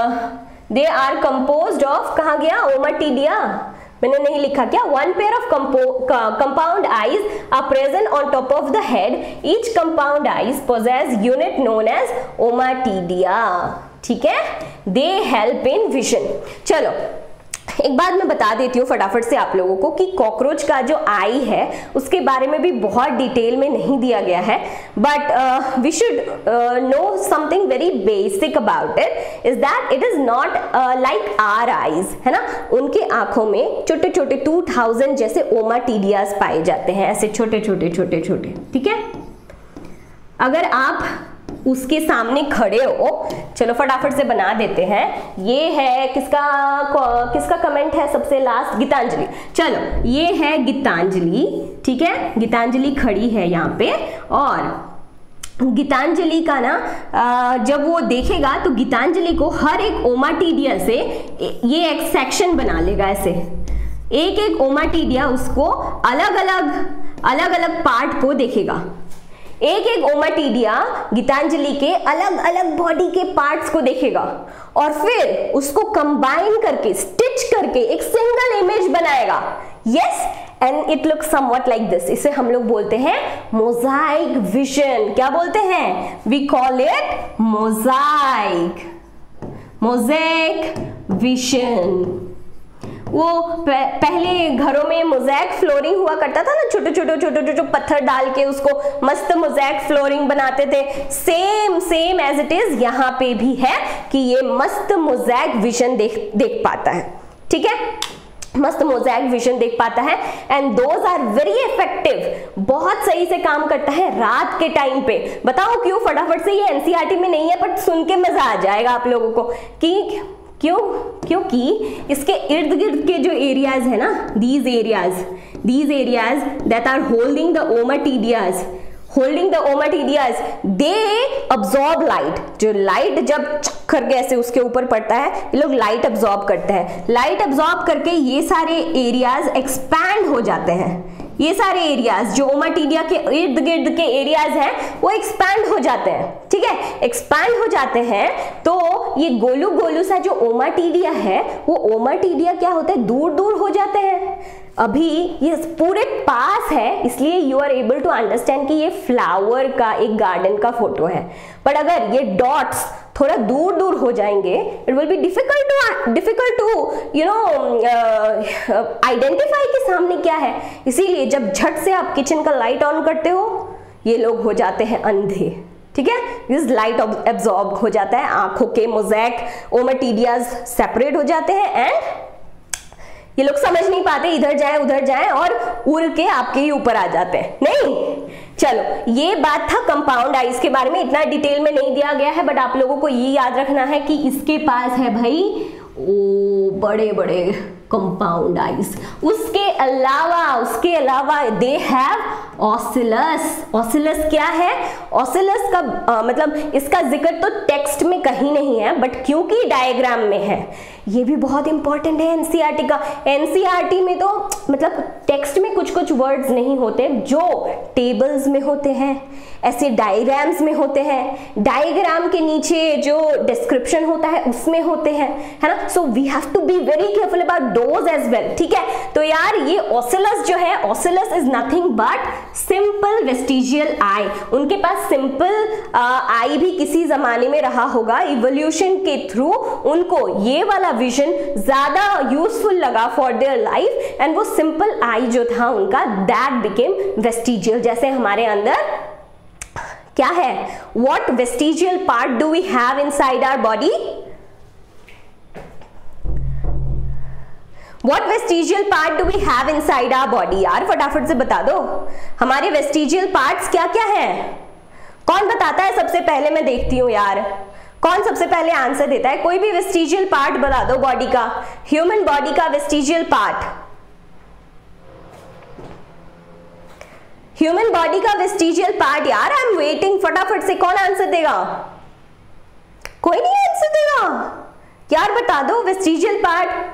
they are composed of, कहाँ गया ओमाटीडिया? मैंने नहीं लिखा क्या? One pair of compound eyes are present on top of the head. Each compound eyes possess unit known as ommatidia, ठीक है? They help in vision. चलो, एक बात मैं बता देती हूँ फटाफट से आप लोगों को कि कॉकरोच का जो आई है उसके बारे में भी बहुत डिटेल में नहीं दिया गया है, but we should know something very basic about it, is that it is not like our eyes, है ना? उनके आंखों में छोटे छोटे टू थाउजेंड जैसे ओमाटीडियास पाए जाते हैं, ऐसे छोटे छोटे छोटे छोटे, ठीक है? अगर आप उसके सामने खड़े हो, चलो फटाफट से बना देते हैं। ये है किसका किसका कमेंट है सबसे लास्ट? गीतांजलि। चलो, ये है गीतांजलि, ठीक है? गीतांजलि खड़ी है यहाँ पे, और गीतांजलि का ना जब वो देखेगा तो गीतांजलि को हर एक ओमाटीडिया से ये एक सेक्शन बना लेगा, ऐसे एक एक ओमाटीडिया उसको अलग अलग अलग अलग पार्ट को देखेगा। एक एक ओमाटीडिया गीतांजलि के अलग अलग बॉडी के पार्ट्स को देखेगा और फिर उसको कंबाइन करके, स्टिच करके करके एक सिंगल इमेज बनाएगा। Yes, and it looks somewhat like this. इसे हम लोग बोलते हैं मोजाइक विजन। क्या बोलते हैं? We call it mosaic, mosaic vision. वो पहले घरों में मोज़ेक फ्लोरिंग हुआ करता था ना, छोटे छोटे छोटे छोटे पत्थर डाल के उसको मस्त मोज़ेक फ्लोरिंग बनाते थे। Same same as it is यहाँ पे भी है कि ये मस्त मोज़ेक विजन देख देख पाता है। ठीक है, मस्त मोज़ेक विजन देख पाता है and those are very effective. बहुत सही से काम करता है रात के टाइम पे। बताओ क्यों? फटाफट से, ये एनसीईआरटी में नहीं है बट सुन के मजा आ जाएगा आप लोगों को कि क्यों? क्योंकि इसके इर्द गिर्द के जो एरियाज है ना, these areas these areas that are holding the ommatidias holding the ommatidias they absorb light. जो लाइट जब चक्कर कैसे उसके ऊपर पड़ता है, ये लोग लाइट अब्सॉर्ब करते हैं। लाइट अब्सॉर्ब करके ये सारे एरियाज एक्सपैंड हो जाते हैं। ये सारे एरियाज जो ओमाटीडिया के इर्द गिर्द के एरियाज हैं वो एक्सपैंड हो जाते हैं। ठीक है, एक्सपैंड हो जाते हैं तो ये गोलू गोलू सा जो ओमाटीडिया है वो ओमाटीडिया क्या होता है? दूर दूर हो जाते हैं। अभी ये पूरे पास है इसलिए you are able to understand कि ये फ्लावर का एक गार्डन का फोटो है। बट अगर ये डॉट्स थोड़ा दूर दूर हो जाएंगे, it will be difficult to difficult to you know identify कि सामने क्या है। इसीलिए जब झट से आप किचन का लाइट ऑन करते हो, ये लोग हो जाते हैं अंधे। ठीक है, दिस लाइट एब्जॉर्ब हो जाता है, आंखों के मोज़ेक ओमाटीडियाज सेपरेट हो जाते हैं एंड ये लोग समझ नहीं पाते, इधर जाए उधर जाए और उड़ के आपके ही ऊपर आ जाते हैं। नहीं, चलो ये बात था कंपाउंड आइज के बारे में। इतना डिटेल में नहीं दिया गया है बट आप लोगों को ये याद रखना है कि इसके पास है भाई ओ बड़े बड़े कंपाउंड आइज। उसके अलावा उसके अलावा दे हैव ऑसिलस। ऑसिलस क्या है? ऑसिलस का आ, मतलब इसका जिक्र तो टेक्स्ट में कहीं नहीं है बट क्योंकि डायग्राम में है, ये भी बहुत इंपॉर्टेंट है एनसीईआरटी का। एनसीईआरटी में तो मतलब टेक्स्ट में कुछ कुछ वर्ड्स नहीं होते जो टेबल्स में होते हैं, ऐसे डायग्राम्स में होते हैं। डायग्राम के नीचे जो डिस्क्रिप्शन होता है उसमें होते हैं, है ना। So we have to be very careful about those as well. ठीक है, तो यार ये ऑसिलस जो है, ocellus is nothing but simple vestigial eye. उनके पास सिंपल आई भी किसी जमाने में रहा होगा, इवोल्यूशन के थ्रू उनको ये वाला विजन ज्यादा यूजफुल लगा फॉर देयर लाइफ एंड वो सिंपल आई जो था उनका दैट बिकेम वेस्टिजियल। जैसे हमारे अंदर क्या है? What vestigial part do we have inside our body? What vestigial part do we have inside our body? यार फटाफट से बता दो, हमारे वेस्टिजियल पार्ट्स क्या क्या हैं? कौन बताता है सबसे पहले? मैं देखती हूँ यार, कौन सबसे पहले आंसर देता है? कोई भी वेस्टिजियल पार्ट बता दो बॉडी का, ह्यूमन बॉडी का वेस्टिजियल पार्ट। ह्यूमन बॉडी का वेस्टिजियल पार्ट यार, आई एम वेटिंग, फटाफट से कौन आंसर देगा? कोई नहीं आंसर देगा यार, बता दो vestigial part.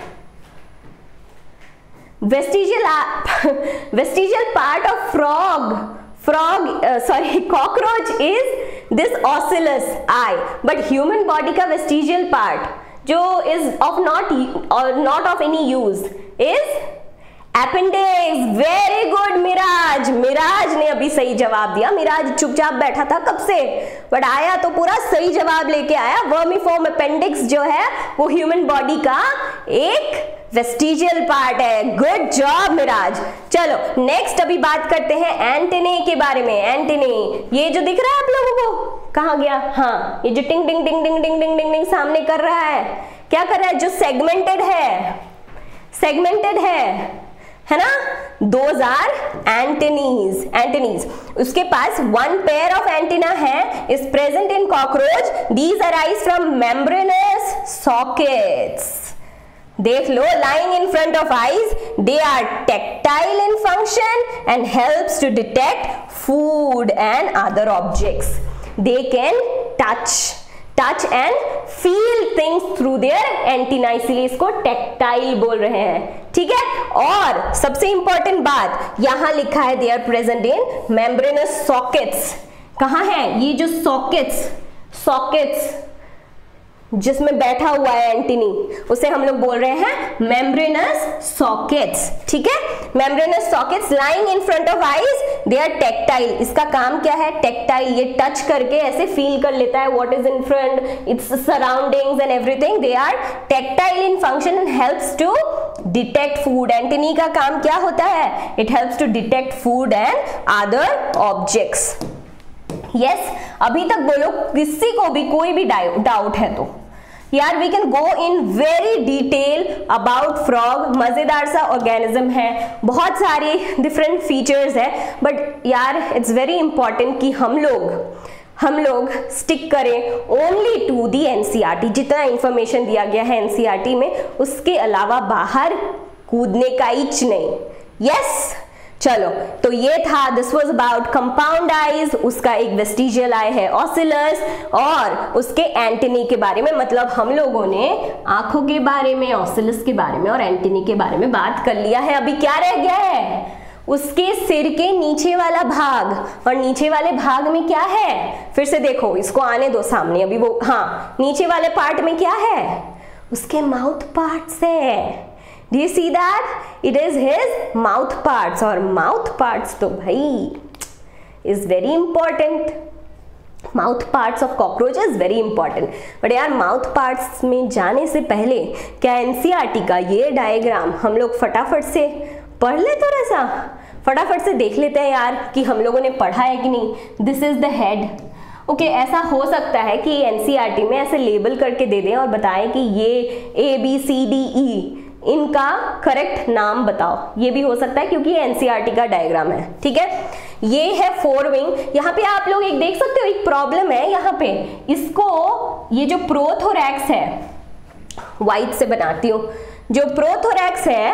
Vestigial vestigial part of frog frog uh, sorry cockroach is this ocellus eye, but human body का vestigial part जो is of not or not of any use is appendix। Very good Miraj, Miraj ने अभी सही जवाब दिया। मिराज चुपचाप बैठा था कब से बट आया तो पूरा सही जवाब लेके आया। वर्मीफॉर्म अपेंडिक्स जो है वो ह्यूमन बॉडी का एक वेस्टिजियल पार्ट है। Good job Miraj. चलो नेक्स्ट अभी बात करते हैं एंटेने के बारे में। एंटेने ये जो दिख रहा है आप लोगों को, कहाँ गया? हाँ, ये जो टिंग टिंग टिंग टिंग टिंग टिंग टिंग टिंग सामने कर रहा है, क्या कर रहा है? जो सेगमेंटेड है, सेगमेंटेड है है ना, दोज आर एंटेनीज। एंटेनीज उसके पास वन पेयर ऑफ एंटीना है, is present in cockroach. These arise from membranous sockets. देख लो, lying in front of eyes, they are tactile in function and helps to detect food and other objects. They can touch touch and feel things through their antenna, इसलिए इसको tactile बोल रहे हैं। ठीक है, और सबसे इंपॉर्टेंट बात यहां लिखा है they are present in membranous sockets। कहां है ये जो sockets? sockets जिसमें बैठा हुआ है एंटीनी, उसे हम लोग बोल रहे हैं मेम्ब्रेनस सॉकेट्स। ठीक है, membranous sockets lying in front of eyes, they are tactile. इसका काम क्या है? टेक्टाइल, ये टच करके ऐसे फील कर लेता है what is in front, its surroundings and everything. They are tactile in function and helps to detect food. Antennae का काम क्या होता है? It helps to detect food and other objects. Yes yes, अभी तक बोलो किसी को भी कोई भी डाउट है तो यार we can go in very detail about frog. मजेदार सा ऑर्गेनिज्म है, बहुत सारी डिफरेंट फीचर्स है, बट यार इट्स वेरी इंपॉर्टेंट कि हम लोग हम लोग स्टिक करें ओनली टू दी एनसीईआरटी। जितना इंफॉर्मेशन दिया गया है एनसीईआरटी में, उसके अलावा बाहर कूदने का इच नहीं। Yes yes? चलो, तो ये था, this was about compound eyes, उसका एक वेस्टिजियल आई है ऑसिलस, और उसके एंटीनी के बारे में, मतलब हम लोगों ने आंखों के बारे में, ऑसिलस के बारे में और एंटीनी के बारे में बात कर लिया है। अभी क्या रह गया है? उसके सिर के नीचे वाला भाग, और नीचे वाले भाग में क्या है? फिर से देखो, इसको आने दो सामने अभी। वो हाँ, नीचे वाले पार्ट में क्या है? उसके माउथ पार्ट्स है। Do you see that? It is his mouth parts, और mouth parts तो भाई is very important. Mouth parts of cockroach is very important. But यार mouth parts में जाने से पहले क्या एनसीईआरटी का ये डायग्राम हम लोग फटाफट से पढ़ ले? तो ऐसा फटाफट से देख लेते हैं यार कि हम लोगों ने पढ़ा है कि नहीं। This is the head. Okay okay, ऐसा हो सकता है कि एनसीईआरटी में ऐसे लेबल करके दे दें और बताएं कि ये A B C D E, इनका करेक्ट नाम बताओ। ये भी हो सकता है क्योंकि ये एनसीईआरटी का डायग्राम है। ठीक है, ये है फोर विंग। यहाँ पे आप लोग एक देख सकते हो, एक प्रॉब्लम है यहाँ पे। इसको, ये जो प्रोथोरैक्स है, व्हाइट से बनाती हूँ, जो प्रोथोरैक्स है,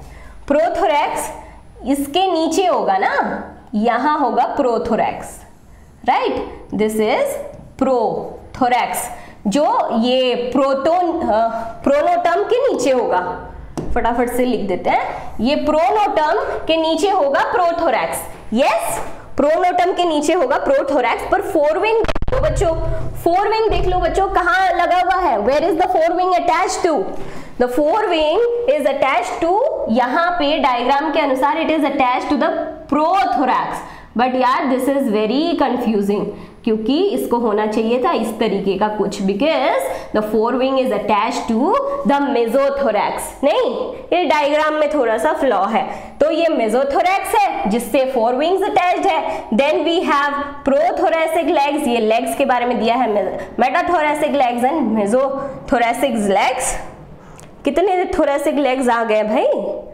प्रोथोरैक्स इसके नीचे होगा ना, यहाँ होगा prothorax, right? This is prothorax, जो ये प्रोटोन प्रोनोटम के नीचे होगा। फटाफट से लिख देते हैं, ये प्रोनोटम के नीचे होगा प्रोथोरैक्स। यस, प्रोनोटम के नीचे होगा प्रोथोरैक्स। पर फोरविंग देख लो बच्चों, फोरविंग देख लो बच्चों, कहाँ लगा हुआ है? Where is the forewing attached to? The forewing is attached to, यहाँ पे डायग्राम के अनुसार it is attached to the prothorax. But यार दिस इज वेरी कंफ्यूजिंग, क्योंकि इसको होना चाहिए था इस तरीके का कुछ, because the fore wing is attached to the mesothorax. नहीं, ये डायग्राम में थोड़ा सा फ्लॉ है। तो ये मेसोथोरैक्स है जिससे फोर विंग्स अटैच्ड है। Then we have prothoracic legs, ये लेग्स के बारे में दिया है, metathoracic legs and mesothoracic legs. कितने थोरैसिक लेग्स आ गए भाई?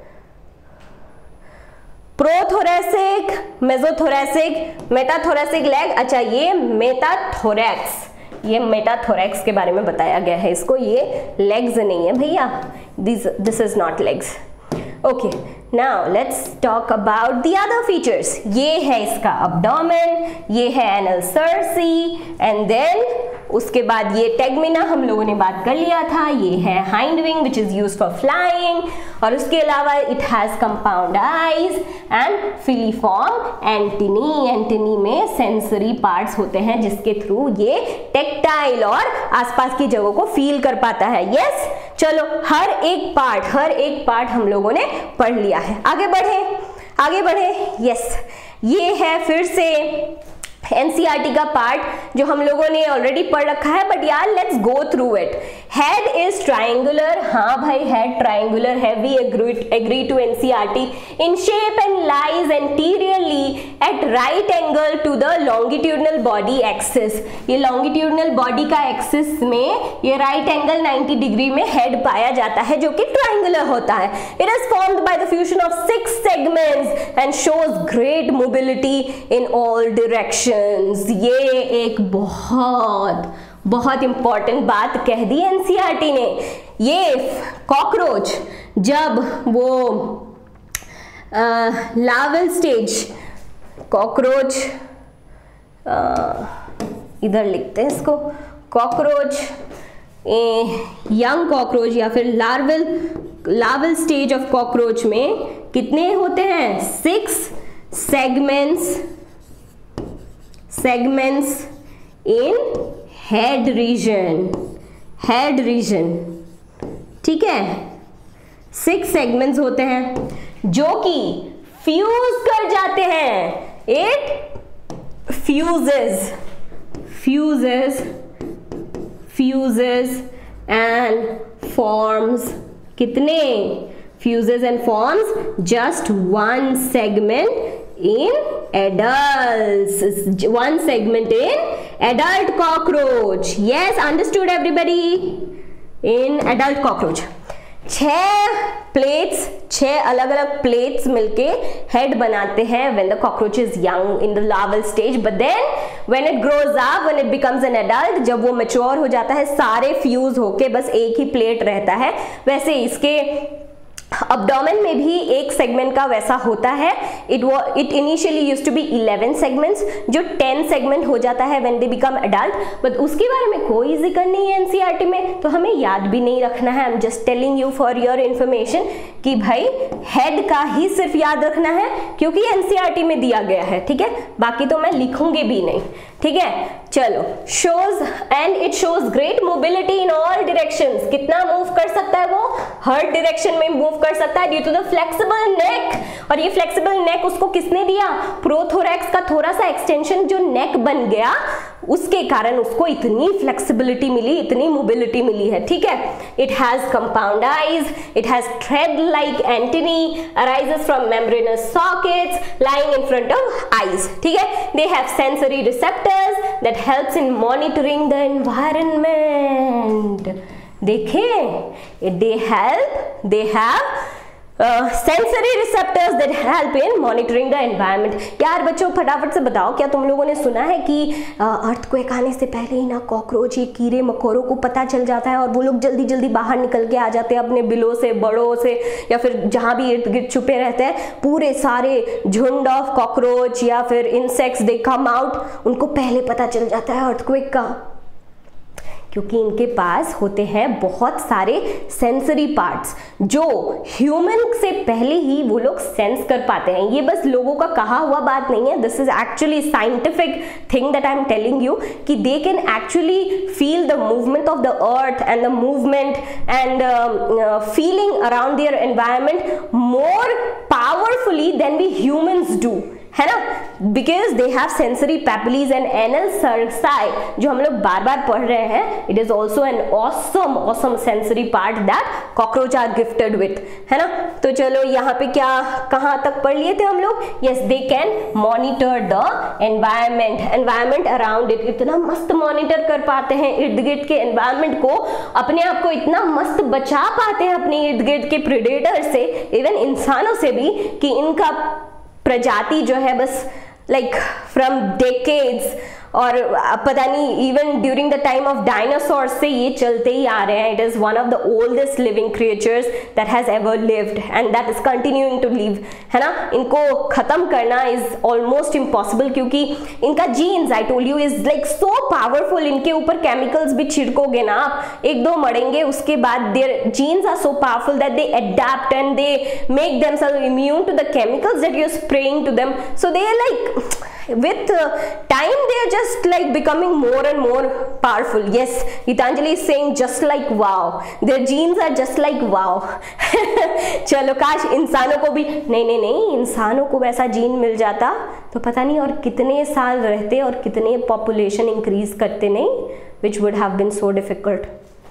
Prothoracic, mesothoracic, metathoracic leg. अच्छा, ये मेटाथोरैक्स, ये मेटाथोरैक्स के बारे में बताया गया है इसको, ये लेग्स नहीं है भैया, this this is not legs. Okay, now let's talk about the other features. ये है इसका अब्डोमेन, ये है एनल सर्सी, एंड देन उसके बाद ये टेगमिना हम लोगों ने बात कर लिया था, ये है hind wing which is used for flying, और उसके अलावा it has compound eyes and filiform antennae. Antennae में सेंसरी पार्ट्स होते हैं जिसके थ्रू ये टेक्टाइल और आसपास की जगहों को फील कर पाता है। यस, चलो हर एक पार्ट हर एक पार्ट हम लोगों ने पढ़ लिया है। आगे बढ़े आगे बढ़े यस, ये है फिर से एनसीईआरटी का पार्ट जो हम लोगों ने ऑलरेडी पढ़ रखा है, बट यार let's go through it. Head is triangular, हाँ भाई हेड ट्राइंगुलर है, we agree to NCERT, in shape and lies anteriorly at right angle to the longitudinal body axis. ये लॉन्गिट्यूडनल बॉडी का एक्सिस में ये राइट एंगल नाइंटी डिग्री में head पाया जाता है जो कि ट्राइंगुलर होता है। It is formed by the fusion of six segments and shows great mobility in all direction. ये एक बहुत बहुत इंपॉर्टेंट बात कह दी एनसीईआरटी ने। ये कॉकरोच जब वो लार्वल स्टेज, कॉकरोच इधर लिखते हैं इसको, कॉकरोच यंग कॉकरोच या फिर larval larval stage of cockroach में कितने होते हैं? Six segments segments in head region, head region, ठीक है। सिक्स सेगमेंट्स होते हैं जो कि फ्यूज कर जाते हैं। It fuses fuses fuses and forms कितने? Fuses and forms just one segment in adults, one segment in adult cockroach. Yes, understood everybody? In adult cockroach छह प्लेट्स, छह अलग अलग प्लेट्स मिलके हेड बनाते हैं when the cockroach is young in the larval stage, but then when it grows up, when it becomes an adult, जब वो mature हो जाता है, सारे फ्यूज होके बस एक ही प्लेट रहता है। वैसे इसके अब्डोमेन में भी एक सेगमेंट का वैसा होता है। इट वो it initially used to be eleven segments, जो टेन सेगमेंट हो जाता है when they become adult, but उसके बारे में कोई जिक्र नहीं है एनसीईआरटी में, तो हमें याद भी नहीं रखना है। I am just telling you for your information कि भाई हेड का ही सिर्फ याद रखना है क्योंकि एनसीईआरटी में दिया गया है, ठीक है। बाकी तो मैं लिखूंगी भी नहीं, ठीक है। चलो, shows and it shows great mobility in all directions. कितना मूव कर सकता है वो? हर डायरेक्शन में मूव कर सकता है due to the flexible neck. और ये फ्लेक्सिबल नेक उसको किसने दिया? प्रोथोरैक्स का थोड़ा सा एक्सटेंशन जो नेक बन गया, उसके कारण उसको इतनी फ्लेक्सिबिलिटी मिली, इतनी मोबिलिटी मिली है, ठीक है। It has compound eyes, it has thread like antennae, arises from membranous sockets lying in front of eyes, ठीक है। They have sensory receptors that helps in monitoring the environment. देखें, they help, they have sensory receptors that help in monitoring the environment. यार बच्चों, फटाफट से बताओ, क्या तुम लोगों ने सुना है कि अर्थक्वेक आने से पहले ही ना कॉकरोच, ये कीड़े मकोड़ों को पता चल जाता है और वो लोग जल्दी जल्दी बाहर निकल के आ जाते हैं अपने बिलों से, बड़ों से, या फिर जहाँ भी इर्द गिर्द छुपे रहते हैं। पूरे सारे झुंड ऑफ कॉकरोच या फिर इंसेक्ट्स दे कम आउट, उनको पहले पता चल जाता है अर्थक्वेक का, क्योंकि इनके पास होते हैं बहुत सारे सेंसरी पार्ट्स जो ह्यूमन से पहले ही वो लोग सेंस कर पाते हैं। ये बस लोगों का कहा हुआ बात नहीं है, this is actually scientific thing that I am telling you, कि they can actually feel the movement of the earth and the movement and feeling around their environment more powerfully than we humans do, है ना। Because they have sensory papillae and anal cerci, जो हम लोग बार बार पढ़ रहे हैं। It is also an awesome awesome sensory part that cockroach are gifted with, है ना। तो चलो, यहाँ पे क्या कहाँ तक पढ़ लिए थे हम लोग? Yes, they can monitor the environment environment around it. इतना मस्त मॉनिटर कर पाते हैं इर्द गिर्द के एनवायरमेंट को, अपने आप को इतना मस्त बचा पाते हैं अपने इर्द गिर्द के प्रेडेटर से, इवन इंसानों से भी, कि इनका प्रजाति जो है बस लाइक फ्रॉम डेकेड्स और पता नहीं even during the time of dinosaurs से ये चलते ही आ रहे हैं। It is one of the oldest living creatures that has ever lived and that is continuing to live, है ना। इनको खत्म करना इज ऑलमोस्ट इम्पॉसिबल, क्योंकि इनका genes, I told you, is like so powerful. इनके ऊपर केमिकल्स भी छिड़कोगे ना आप, एक दो मरेंगे, उसके बाद their genes are so powerful that they adapt and they make themselves immune to the chemicals that you are spraying to them. So they are like with uh, time they are just like becoming more and more powerful. Yes, Gitanjali is saying just like wow, their genes are just like wow. चलो, काश इंसानों को भी, नहीं नहीं नहीं इंसानों को वैसा जीन मिल जाता तो पता नहीं और कितने साल रहते और कितने पॉपुलेशन इंक्रीज करते नहीं, which would have been so difficult.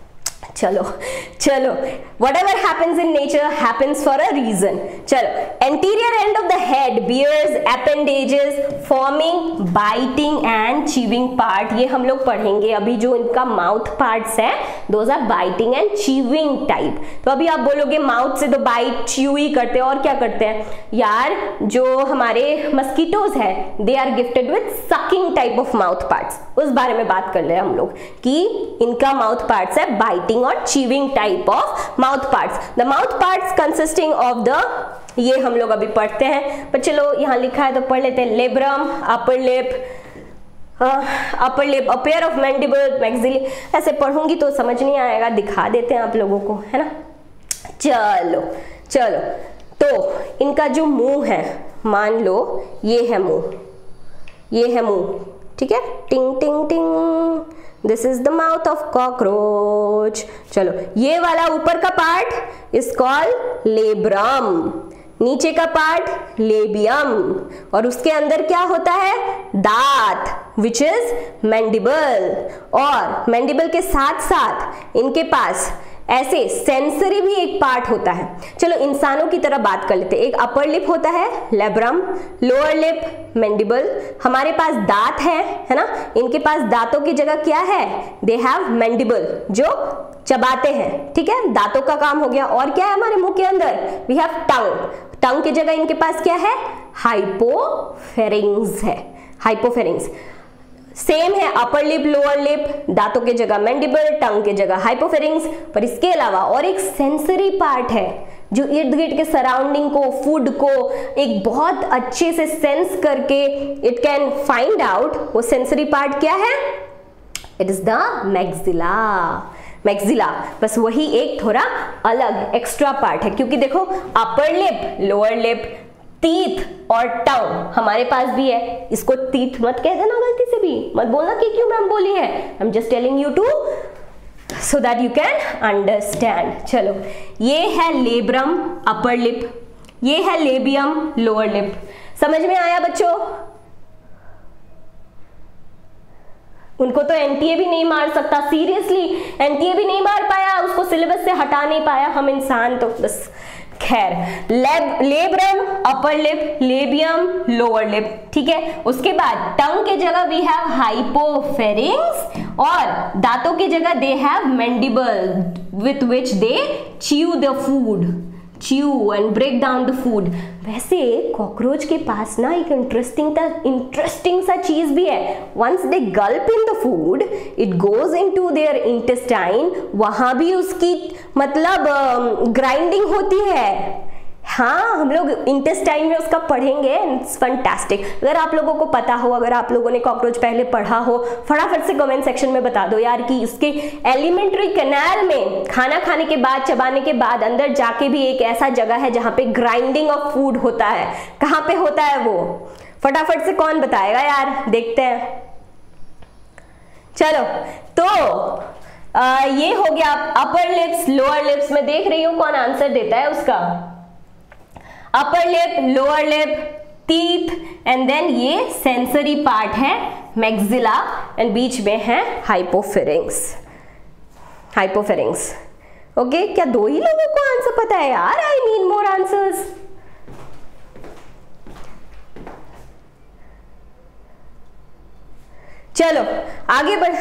चलो चलो, whatever happens in nature happens for a reason. चलो, anterior end of the head bears appendages forming biting and chewing part. ये हम लोग पढ़ेंगे अभी। जो इनका माउथ पार्ट्स है, those are biting and chewing type. तो अभी आप बोलोगे माउथ से तो बाइट च्यू ही करते हैं, और क्या करते हैं यार? जो हमारे मस्कीटोज है, they are gifted with sucking type of mouth parts. उस बारे में बात कर रहे हैं हम लोग कि इनका माउथ पार्ट्स है बाइटिंग और chewing type of mouth parts. The mouth parts consisting of the, ये हम लोग अभी पढ़ते हैं, पर चलो यहाँ लिखा है तो पढ़ लेते हैं। Labrum, upper lip, upper lip, a pair of mandible, maxillae. ऐसे पढ़ूंगी तो समझ नहीं आएगा, दिखा देते हैं आप लोगों को, है ना। चलो चलो, तो इनका जो मुंह है, मान लो ये है मुंह, ये है मुंह, ठीक है। टिंग टिंग टिंग, this is the mouth of cockroach. चलो, ये वाला ऊपर का पार्ट इज कॉल्ड लेब्रम, नीचे का पार्ट लेबियम, और उसके अंदर क्या होता है? दांत, विच इज मैंडिबल। और मैंडिबल के साथ साथ इनके पास ऐसे सेंसरी भी एक पार्ट होता है। चलो इंसानों की तरह बात कर लेते हैं। एक अपर लिप होता है लेब्रम, लोअर लिप मैंडिबल, हमारे पास दांत है, है ना? इनके पास दांतों की जगह क्या है? दे हैव मैंडिबल, जो चबाते हैं, ठीक है, दांतों का काम हो गया। और क्या है हमारे मुंह के अंदर? वी हैव टंग, टंग की जगह इनके पास क्या है? हाइपोफेरिंग्स है, हाइपोफेरिंग्स। सेम है, अपर लिप लोअर लिप, दांतों के जगह मैंडिबल, टंग के जगह हाइपोफेरिंग्स। पर इसके अलावा और एक सेंसरी पार्ट है जो इर्द गिर्द के सराउंडिंग को, फूड को एक बहुत अच्छे से सेंस करके इट कैन फाइंड आउट। वो सेंसरी पार्ट क्या है? It is the maxilla, maxilla. बस वही एक थोड़ा अलग एक्स्ट्रा पार्ट है, क्योंकि देखो upper lip lower lip, teeth और टंग हमारे पास भी है। इसको टीथ मत कह देना गलती से भी, मत बोलना कि क्यों मैम बोली है। I am just telling you to so that you can understand. चलो, ये है लेब्रम अपर लिप, ये है लेबियम लोअर लिप। समझ में आया बच्चों? उनको तो एनटीए भी नहीं मार सकता, सीरियसली एनटीए भी नहीं मार पाया, उसको सिलेबस से हटा नहीं पाया। हम इंसान तो बस खैर। लेब labrum upper lip, labium lower lip, ठीक है। उसके बाद टंग के जगह वी हैव हाइपोफेरिंग्स, और दांतों की जगह they have mandible with which they chew the food, chew and break down the food. वैसे कॉकरोच के पास ना एक इंटरेस्टिंग इंटरेस्टिंग सा चीज भी है। Once they gulp in the food it goes into their intestine, वहां भी उसकी मतलब ग्राइंडिंग uh, होती है। हाँ, हम लोग इंटेस्टाइन में उसका पढ़ेंगे, इट्स फैंटास्टिक। अगर आप लोगों को पता हो, अगर आप लोगों ने कॉकरोच पहले पढ़ा हो, फटाफट से कमेंट सेक्शन में बता दो यार कि इसके एलिमेंट्री कैनाल में खाना खाने के बाद, चबाने के बाद अंदर जाके भी एक ऐसा जगह है जहाँ पे ग्राइंडिंग ऑफ फूड होता है। कहाँ पे होता है वो? फटाफट से कौन बताएगा यार, देखते हैं। चलो, तो आ, ये हो गया अपर लिप्स लोअर लिप्स। में देख रही हूँ कौन आंसर देता है उसका। Upper lip lower lip, teeth, and then ये सेंसरी पार्ट है मैक्सिला, एंड बीच में है हाइपोफेरिंग्स, हाइपोफेरिंग्स। ओके, क्या दो ही लोगों को आंसर पता है यार? I need more answers. चलो आगे बढ़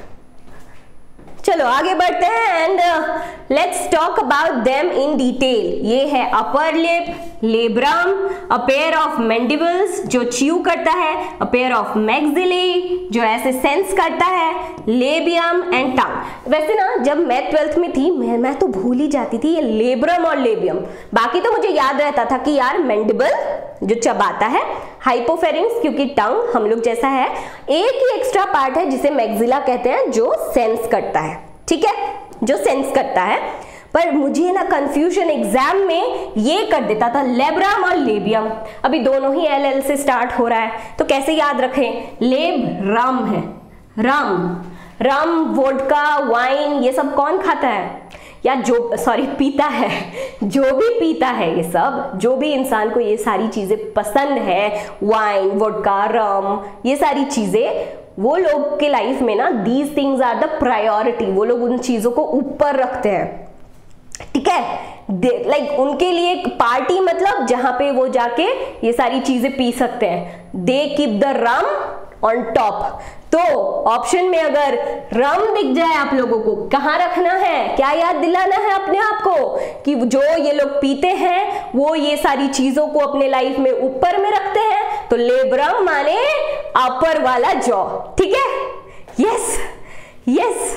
चलो आगे बढ़ते हैं and let's talk about them in detail. ये है upper lip, labrum, a pair of mandibles जो च्यू करता है, अ पेयर ऑफ मैक्सिली जो ऐसे सेंस करता है, लेबियम एंड टंग। वैसे ना जब मैं ट्वेल्थ में थी मैं मैं तो भूल ही जाती थी ये लेब्रम और लेबियम। बाकी तो मुझे याद रहता था कि यार मैंडिबल जो चबाता है, हाइपोफेरिंग्स क्योंकि टंग हम लोग जैसा है, एक ही एक्स्ट्रा पार्ट है जिसे मैक्सिला कहते हैं जो सेंस करता है, ठीक है, जो सेंस करता है। पर मुझे ना कंफ्यूजन एग्जाम में ये कर देता था लेब्रम और लेबियम। अभी दोनों ही एल एल से स्टार्ट हो रहा है तो कैसे याद रखें? लेब रम है, रम रम वोडका वाइन ये सब कौन खाता है? या जो सॉरी पीता है, जो भी पीता है ये सब, जो भी इंसान को ये सारी चीजें पसंद है, वाइन वोडका रम ये सारी चीजें, वो लोग के लाइफ में ना these things are the priority. वो लोग उन चीजों को ऊपर रखते हैं, ठीक है। लाइक like, उनके लिए पार्टी मतलब जहां पे वो जाके ये सारी चीजें पी सकते हैं। They keep the rum on top. तो ऑप्शन में अगर रम दिख जाए आप लोगों को, कहाँ रखना है, क्या याद दिलाना है अपने आप को कि जो ये लोग पीते हैं वो ये सारी चीजों को अपने लाइफ में ऊपर में रखते हैं। तो लेब्रम माने अपर वाला जॉ, ठीक है। Yes yes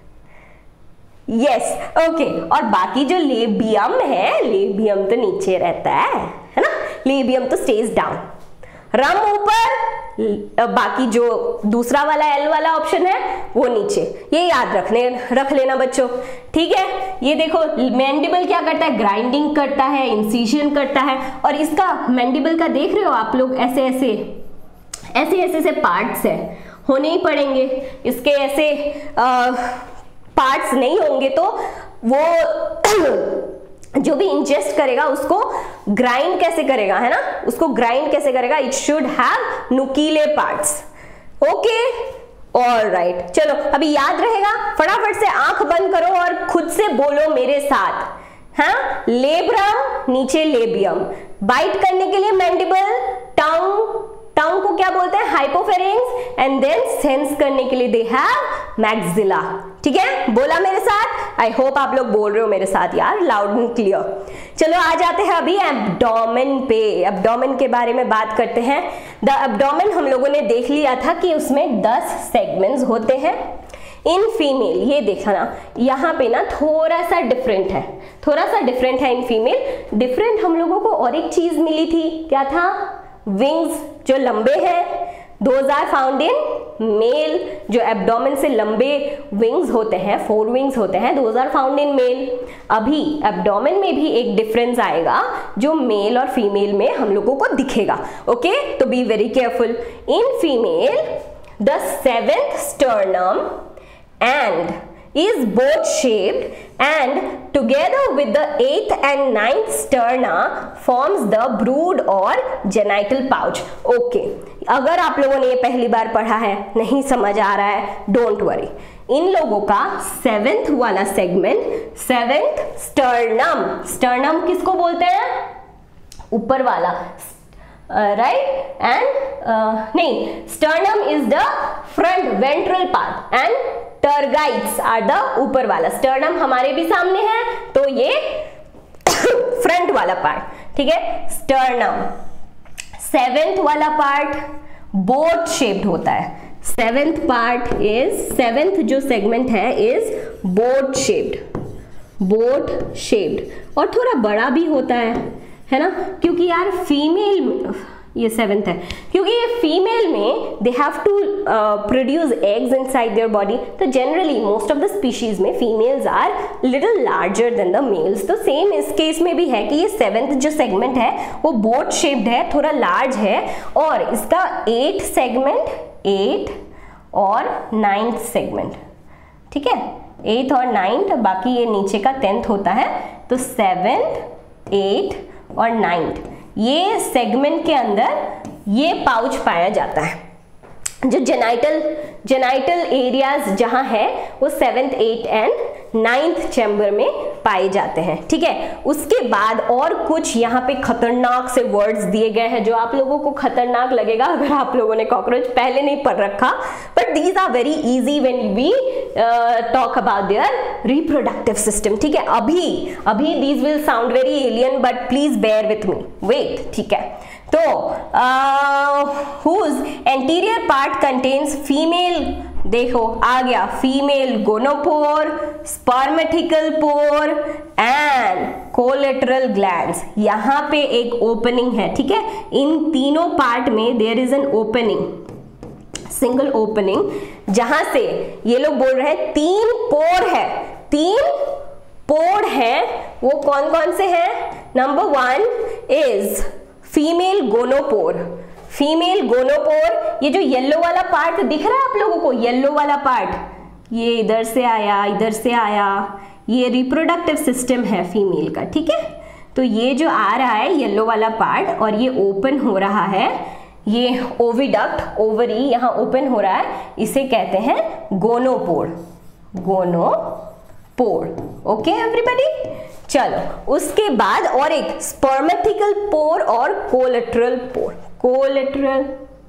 yes okay. और बाकी जो लेबियम है, लेबियम तो नीचे रहता है, है ना, लेबियम तो स्टेज डाउन, रम ऊपर, बाकी जो दूसरा वाला एल वाला ऑप्शन है वो नीचे। ये याद रखने रख लेना बच्चों, ठीक है। ये देखो मैंडिबल क्या करता है? ग्राइंडिंग करता है, इंसिजन करता है। और इसका मैंडिबल का देख रहे हो आप लोग, ऐसे ऐसे ऐसे ऐसे से पार्ट्स है। होने ही पड़ेंगे, इसके ऐसे पार्ट्स नहीं होंगे तो वो जो भी इंजेस्ट करेगा उसको ग्राइंड कैसे करेगा, है ना, उसको ग्राइंड कैसे करेगा, इट शुड हैव नुकीले पार्ट्स। ओके, ऑलराइट, चलो अभी याद रहेगा, फटाफट से आंख बंद करो और खुद से बोलो मेरे साथ, हाँ, लेब्रम नीचे लेबियम, बाइट करने के लिए मैंडिबल, टंग, टंग को क्या बोलते हैं, हाइपोफेरिंक्स, एंड देन सेंस करने के लिए दे हैव मैक्सिला। ठीक है, बोला मेरे साथ, आई होप आप लोग बोल रहे हो मेरे साथ यार, लाउड एंड क्लियर। चलो आ जाते हैं अभी एब्डोमेन पे, एब्डोमेन के बारे में बात करते हैं। द एब्डोमेन हम लोगों ने देख लिया था कि उसमें दस सेगमेंट्स होते हैं। इन फीमेल, ये देखना यहाँ पे ना थोड़ा सा डिफरेंट है, थोड़ा सा डिफरेंट है इन फीमेल। डिफरेंट हम लोगों को और एक चीज मिली थी, क्या था, विंग्स जो लंबे हैं, those are found in male, जो एब्डोमेन से लंबे विंग्स होते हैं, फोर विंग्स होते हैं, those are found in male. अभी एब्डोमेन में भी एक डिफरेंस आएगा जो मेल और फीमेल में हम लोगों को दिखेगा। ओके, तो be very careful. In female the seventh sternum and is boat shaped and together with the eighth and ninth sterna forms the brood or genital pouch. Okay, अगर आप लोगों ने ये पहली बार पढ़ा है, नहीं समझ आ रहा है, डोंट वरी, इन लोगों का सेवेंथ वाला सेगमेंट, सेवेंथ स्टर्नम, स्टर्नम किसको बोलते हैं, ऊपर वाला, राइट, एंड नहीं, sternum is the front ventral part and tergites are the ऊपर वाला। sternum हमारे भी सामने है तो ये फ्रंट वाला पार्ट, ठीक है। sternum सेवेंथ वाला पार्ट बोट शेप्ड होता है, सेवेंथ पार्ट इज, सेवेंथ जो सेगमेंट है is boat shaped, boat shaped, और थोड़ा बड़ा भी होता है, है ना, क्योंकि यार फीमेल, ये सेवेंथ है, क्योंकि ये फीमेल में they have to produce eggs inside their body, तो generally most of the species में females are little larger than the males. तो सेम इस केस में भी है कि ये सेवेंथ जो सेगमेंट है वो बोट शेप्ड है, थोड़ा लार्ज है, और इसका एट सेगमेंट, एट और नाइन्थ सेगमेंट, ठीक है, एट और नाइन्थ, बाकी ये नीचे का टेंथ होता है, तो सेवेंथ, एट और नाइन्थ, ये सेगमेंट के अंदर ये पाउच पाया जाता है। जो जेनाइटल जेनाइटल एरियाज जहां है वो seventh, eight and ninth chamber में पाए जाते हैं, ठीक है। उसके बाद और कुछ यहाँ पे खतरनाक से वर्ड्स दिए गए हैं जो आप लोगों को खतरनाक लगेगा अगर आप लोगों ने कॉकरोच पहले नहीं पढ़ रखा, but these are very easy when we talk about their reproductive system, ठीक है। अभी अभी these will sound very alien but please bear with me, wait, ठीक है। तो whose anterior part contains female, देखो आ गया, female gonopore, spermathecal pore and collateral glands. यहाँ पे एक ओपनिंग है, ठीक है, इन तीनों पार्ट में there is an opening, single opening, जहां से ये लोग बोल रहे हैं तीन पोर है, तीन पोर है, वो कौन कौन से हैं, number one is female gonopore, female gonopore, ये जो येलो वाला पार्ट दिख रहा है आप लोगों को, येलो वाला पार्ट, ये इधर से आया, इधर से आया, ये रिप्रोडक्टिव सिस्टम है फीमेल का, ठीक है। तो ये जो आ रहा है येलो वाला पार्ट और ये ओपन हो रहा है, ये ओविडक्ट, ओवरी यहाँ ओपन हो रहा है, इसे कहते हैं गोनोपोर, गोनोपोर। ओके एवरीबॉडी, चलो उसके बाद और एक स्पर्मेटिकल पोर और कोलेटरल पोर, कोलेटरल,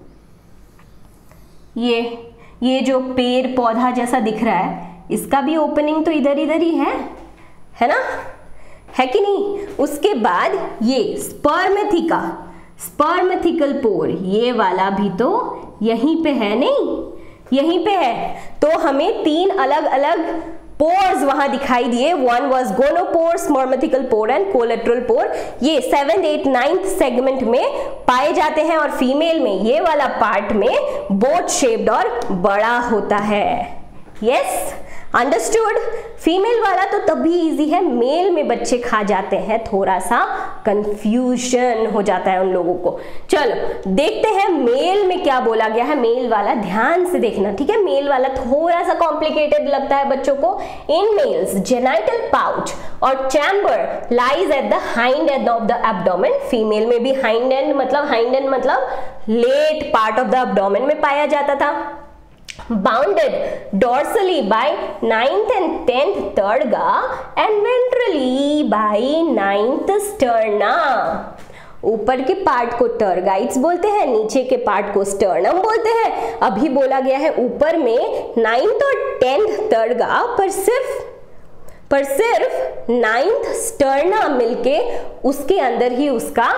ये ये जो पेड़ पौधा जैसा दिख रहा है इसका भी ओपनिंग तो इधर इधर ही है, है ना, है कि नहीं। उसके बाद ये स्पर्मेथिका, स्पर्मेथिकल पोर, ये वाला भी तो यहीं पे है, नहीं यहीं पे है, तो हमें तीन अलग अलग पोर्स वहां दिखाई दिए, one was gonopore, spermathecal pore and collateral pore. ये सेवेंथ, एट, नाइन्थ सेगमेंट में पाए जाते हैं और फीमेल में ये वाला पार्ट में बोट शेप्ड और बड़ा होता है। Yes, understood? फीमेल वाला तो तभी इजी है, मेल में बच्चे खा जाते हैं, थोड़ा सा कंफ्यूजन हो जाता है उन लोगों को। चलो देखते हैं मेल में क्या बोला गया है। मेल वाला ध्यान से देखना, ठीक है? मेल वाला थोड़ा सा कॉम्प्लिकेटेड लगता है बच्चों को। इन मेल्स जेनाइटल पाउच और chamber lies at the hind end of the abdomen. Female में भी हाइंड एंड मतलब हाइंड एंड मतलब late part of the abdomen में पाया जाता था। Bounded dorsally by ninth and tenth terga and ventrally by ninth sterna। ऊपर के पार्ट को टर्गाइट्स बोलते हैं, नीचे के पार्ट को स्टर्नम बोलते हैं। अभी बोला गया है ऊपर में नाइन्थ और टेंथ टर्गा पर सिर्फ पर सिर्फ नाइन्थ स्टर्ना मिलके उसके अंदर ही उसका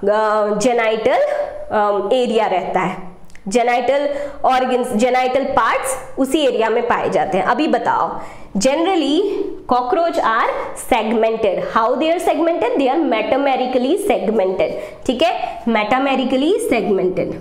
जेनाइटल एरिया रहता है। जेनाइटल ऑर्गन्स, जेनाइटल पार्ट्स उसी एरिया में पाए जाते हैं। अभी बताओ, generally cockroach are segmented. How they are segmented? They are metamerically segmented, ठीक है? मेटामेरिकली सेगमेंटेड,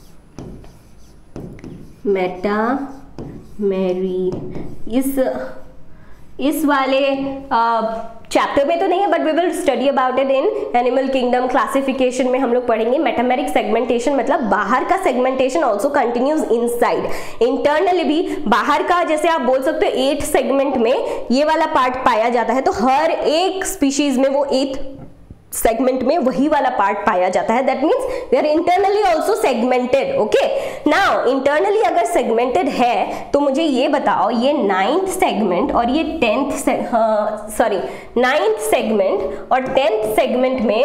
मेटामेरी इस इस वाले चैप्टर में तो नहीं है, but we will study about it in animal kingdom classification में हम लोग पढ़ेंगे। मेटामेरिक सेगमेंटेशन मतलब बाहर का segmentation also continues inside. Internally भी बाहर का, जैसे आप बोल सकते हो एट सेगमेंट में ये वाला पार्ट पाया जाता है, तो हर एक स्पीशीज में वो एट सेगमेंट में वही वाला पार्ट पाया जाता है। That means they are internally also segmented. Okay, now internally अगर सेगमेंटेड है तो मुझे ये बताओ, ये नाइन्थ सेगमेंट और ये टेंथ सॉरी नाइन्थ सेगमेंट और टेंथ सेगमेंट में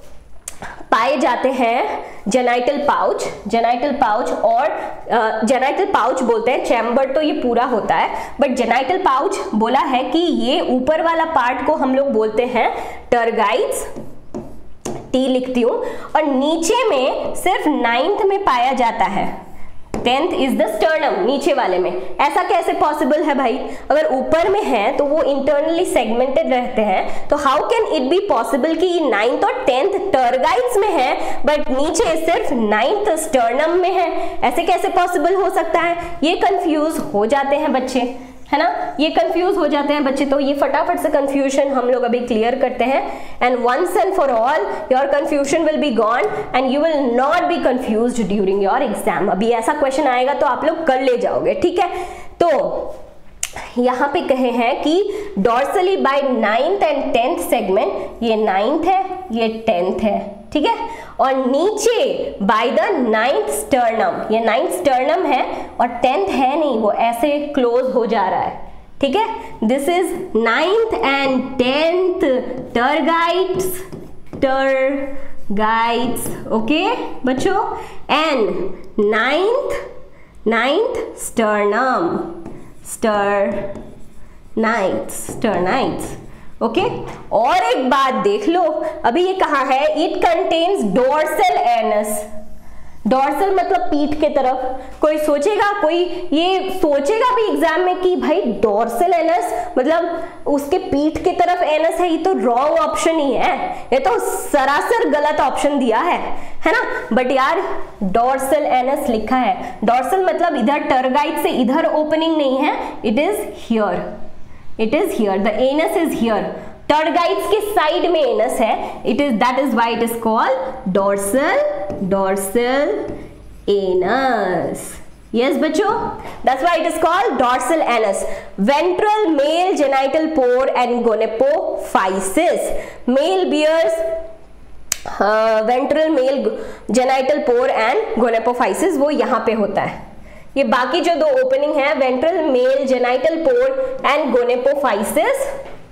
पाए जाते हैं जेनाइटल पाउच। जेनाइटल पाउच और जेनाइटल uh, पाउच बोलते हैं, चैम्बर तो ये पूरा होता है, बट जेनाइटल पाउच बोला है कि ये ऊपर वाला पार्ट को हम लोग बोलते हैं टर्गाइट्स, टी लिखती हूँ, और नीचे में सिर्फ नाइन्थ में पाया जाता है। टेंथ इज द स्टर्नम, नीचे वाले में। ऐसा कैसे पॉसिबल है भाई? अगर ऊपर में है तो वो इंटरनली सेगमेंटेड रहते हैं, तो how can it be possible कि नाइन्थ और टेंथ टर्गाइट्स में है बट नीचे सिर्फ नाइन्थ स्टर्नम में है? ऐसे कैसे पॉसिबल हो सकता है? ये कंफ्यूज हो जाते हैं बच्चे, है ना? ये कंफ्यूज हो जाते हैं बच्चे, तो ये फटाफट से कंफ्यूजन हम लोग अभी क्लियर करते हैं। And once and for all your confusion will be gone and you will not be confused during your exam. अभी ऐसा क्वेश्चन आएगा तो आप लोग कर ले जाओगे, ठीक है? तो यहाँ पे कहे हैं कि dorsally by ninth and tenth segment, ये नाइन्थ है, ये टेंथ है, ठीक है? और नीचे बाय द नाइन्थ स्टर्नम, ये नाइन्थ स्टर्नम है और टेंथ है नहीं, वो ऐसे क्लोज हो जा रहा है, ठीक है? This is ninth and tenth tergites, tergites, okay बच्चों? And ninth ninth sternum, sternites, sternites, okay? और एक बात देख लो, अभी ये कहा है it contains dorsal anus. Dorsal मतलब पीठ के तरफ। कोई सोचेगा, कोई ये सोचेगा भी एग्जाम में कि भाई डोर्सल एनस मतलब उसके पीठ के तरफ एनस है, ये तो रॉन्ग ऑप्शन ही है, ये तो सरासर गलत ऑप्शन दिया है, है ना? बट यार डोर्सल एनस लिखा है। डोर्सल मतलब इधर टर्गाइट से इधर ओपनिंग नहीं है, it is here, it is here, the anus is here. Tergites के साइड में एनस है, it is that is why it is called dorsal, dorsal anus. Yes बच्चों, that's why it is called dorsal anus. Ventral male genital pore and gonapophysis. Male bears uh, ventral male genital pore and gonapophysis, वो यहाँ पे होता है। ये बाकी जो दो ओपनिंग है ventral male genital pore and gonapophysis.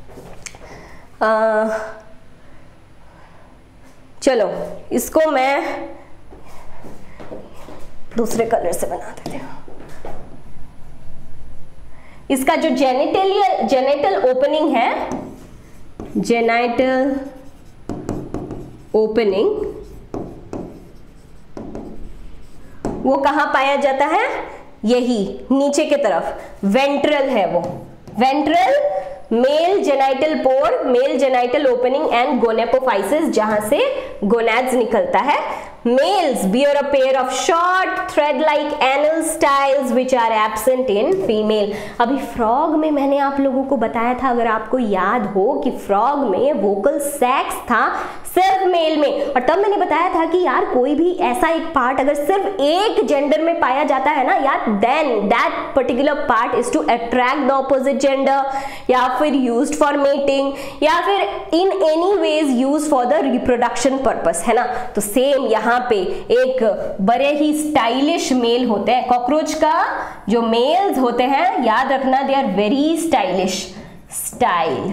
चलो इसको मैं दूसरे कलर से बना देते हैं। इसका जो जेनिटलियल जेनिटल ओपनिंग है, जेनाइटल ओपनिंग, वो कहां पाया जाता है? यही नीचे के तरफ वेंट्रल है वो। Ventral male genital pore, male genital opening and gonapophysis, जहां से गोनाड्स निकलता है Males bear a pair of short thread-like anal styles which are absent in female. अभी frog में मैंने आप लोगों को बताया था, अगर आपको याद हो, कि frog में vocal sacs था सिर्फ मेल में, और तब मैंने बताया था कि यार कोई भी ऐसा एक पार्ट अगर सिर्फ एक जेंडर में पाया जाता है ना यार, then that particular part is to attract the opposite gender, या फिर यूज्ड फॉर मेटिंग, या फिर in any ways use for the reproduction purpose, है ना। तो सेम यहाँ पे एक बड़े ही स्टाइलिश मेल होते हैं, कॉकरोच का जो मेल्स होते हैं, याद रखना, they are very stylish, style,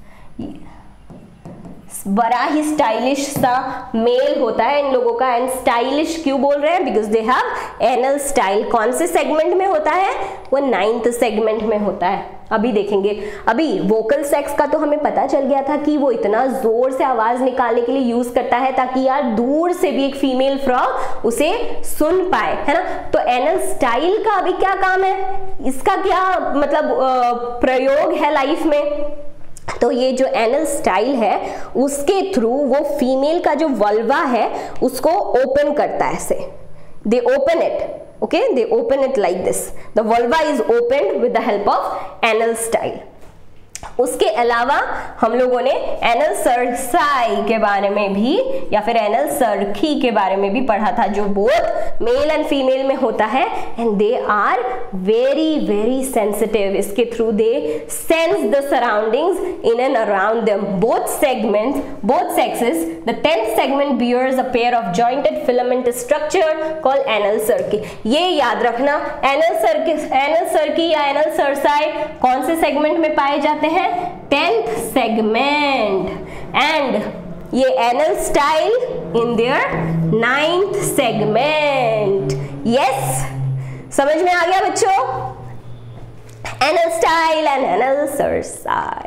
बड़ा ही स्टाइलिश सा मेल होता है इन लोगों का। एंड स्टाइलिश क्यों बोल रहे हैं? Because they have anal style. कौन से सेगमेंट में होता है? वो नाइन्थ सेगमेंट में होता है। अभी देखेंगे। अभी वोकल सेक्स का तो हमें पता चल गया था कि वो इतना जोर से आवाज निकालने के लिए यूज करता है ताकि यार दूर से भी एक फीमेल फ्रॉग उसे सुन पाए, है ना। तो एनल स्टाइल का अभी क्या काम है, इसका क्या मतलब प्रयोग है लाइफ में? तो ये जो एनल स्टाइल है उसके थ्रू वो फीमेल का जो वल्वा है उसको ओपन करता है ऐसे, they open it, okay, they open it like this, the vulva is opened with the help of anal style. उसके अलावा हम लोगों ने एनल सर्साई के बारे में भी या फिर एनल सर्की के बारे में भी पढ़ा था, जो बोथ मेल एंड फीमेल में होता है, and they are very very sensitive. इसके through they sense the surroundings in and around them. Both segments, both sexes, the tenth segment bears a pair of jointed filament structure called anal cerci. ये याद रखना, anal cerci, anal cerci या anal cerci कौन से segment में पाए जाते हैं? टेंथ सेगमेंट, एंड ये anal style in their ninth segment. Yes, समझ में आ गया बच्चों? Anal style and anal cerci.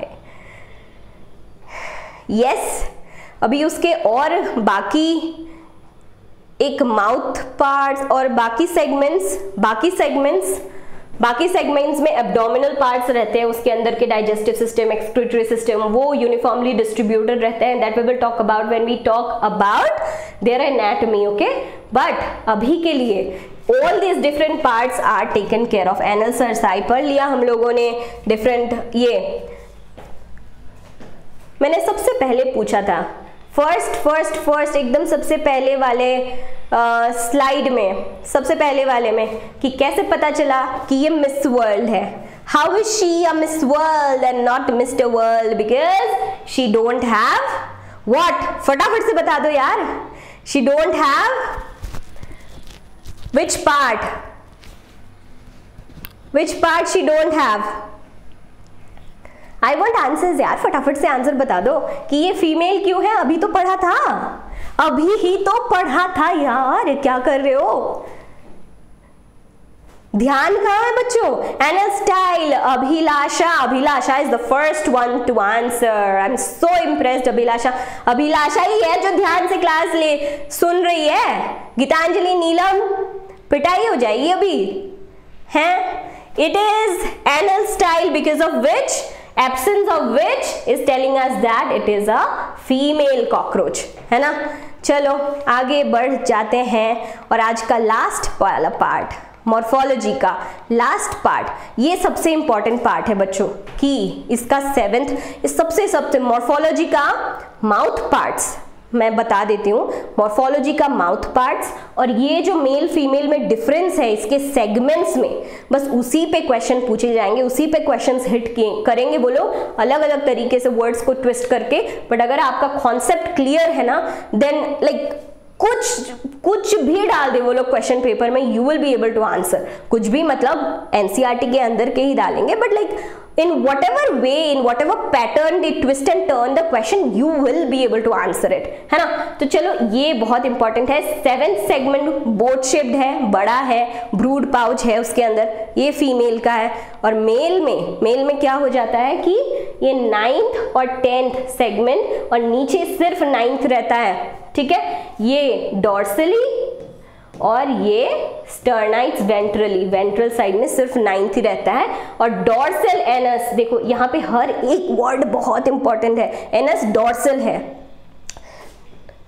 Yes, अभी उसके और बाकी एक माउथ पार्ट्स और बाकी सेगमेंट्स, बाकी सेगमेंट्स बाकी सेगमेंट्स में एब्डोमिनल पार्ट्स रहते हैं, उसके अंदर के डाइजेस्टिव सिस्टम, एक्सक्रीटरी सिस्टम, वो यूनिफॉर्मली डिस्ट्रीब्यूटेड रहते हैं। That we will talk about when we talk about their anatomy, okay. But अभी के लिए all these different parts are taken care of. Anal cerci पढ़ लिया हम लोगों ने, डिफरेंट। ये मैंने सबसे पहले पूछा था, फर्स्ट फर्स्ट फर्स्ट एकदम सबसे पहले वाले स्लाइड uh, में, सबसे पहले वाले में, कि कैसे पता चला कि ये मिस वर्ल्ड है। How is she a Miss World and not Mister World? Because she don't have what? फटाफट से बता दो यार। She don't have which part? Which part she don't have? I want answers यार, फटाफट से आंसर बता दो कि ये फीमेल क्यों है। अभी तो पढ़ा था, अभी ही तो पढ़ा था यार, क्या कर रहे हो? ध्यान कहाँ है बच्चों? Anal style, Abhilasha. Abhilasha is the first one to answer. I am so impressed. Abhilasha, Abhilasha ही है जो ध्यान से क्लास ले सुन रही है। गीतांजलि, नीलम, पिटाई हो जाएगी अभी, हैं? It is anal style because of which, absence of which is telling us that it is a female cockroach, है ना। चलो आगे बढ़ जाते हैं, और आज का लास्ट वाला पार्ट, मॉर्फोलॉजी का लास्ट पार्ट, ये सबसे इंपॉर्टेंट पार्ट है बच्चों, कि इसका सेवेंथ, इस सबसे सबसे मॉर्फोलॉजी का माउथ पार्ट्स मैं बता देती हूँ। मॉर्फोलॉजी का माउथ पार्ट्स, और ये जो मेल फीमेल में डिफरेंस है इसके सेगमेंट्स में, बस उसी पे क्वेश्चन पूछे जाएंगे, उसी पे क्वेश्चंस हिट करेंगे वो लोग, अलग अलग तरीके से वर्ड्स को ट्विस्ट करके। बट अगर आपका कॉन्सेप्ट क्लियर है ना, देन लाइक कुछ कुछ भी डाल दे वो लोग क्वेश्चन पेपर में, you will be able to answer. कुछ भी मतलब एनसीईआरटी के अंदर के ही डालेंगे, but like in whatever way, in whatever pattern they twist and turn the question, you will be able to answer it, है ना। तो चलो ये बहुत इंपॉर्टेंट है। सेवेंथ सेगमेंट बोट शेप्ड है, बड़ा है, ब्रूड पाउच है उसके अंदर, ये फीमेल का है। और मेल में, मेल में क्या हो जाता है कि ये नाइन्थ और टेंथ सेगमेंट, और नीचे सिर्फ नाइन्थ रहता है, ठीक है। ये डॉर्सली और ये स्टर्नाइट्स वेंट्रली, वेंट्रल साइड में सिर्फ नाइन्थ ही रहता है। और डॉर्सल एनस, देखो यहाँ पे हर एक वर्ड बहुत इंपॉर्टेंट है। एनस डॉर्सल है,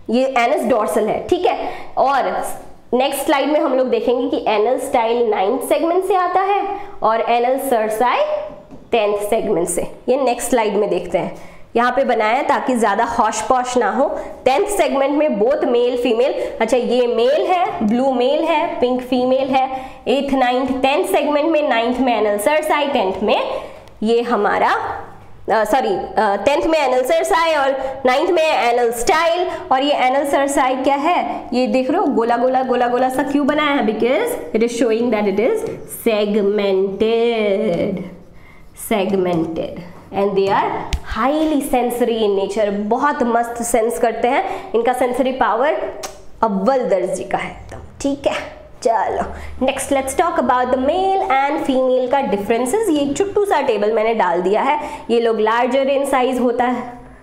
ये एनस डोर्सल है, ठीक है। और नेक्स्ट स्लाइड में हम लोग देखेंगे कि एनल स्टाइल नाइन्थ सेगमेंट से आता है और एनल सर्साई टेंथ सेगमेंट से। ये नेक्स्ट स्लाइड में देखते हैं, यहाँ पे बनाया है ताकि ज्यादा हॉश पॉश ना हो। टेंथ सेगमेंट में बोथ मेल फीमेल, अच्छा ये मेल है, ब्लू मेल है, पिंक फीमेल है। एथ नाइन्थ टेंथ सेगमेंट में, नाइन्थ में एनल सर्साई, टेंथ में ये हमारा सॉरी टेंथ में एनल सर्साई और नाइन्थ में एनल स्टाइल। और ये एनल सर्साई क्या है, ये देख रहे हो गोला गोला गोला गोला सा क्यों बनाया है, because it is showing that it is segmented segmented and they are highly sensory in nature. बहुत मस्त सेंस करते हैं, इनका सेंसरी पावर अव्वल दर्जे का है एकदम, ठीक है। चलो next let's talk about the male and female का डिफरेंसेस। ये एक छोटू सा टेबल मैंने डाल दिया है। ये लोग लार्जर इन साइज होता है,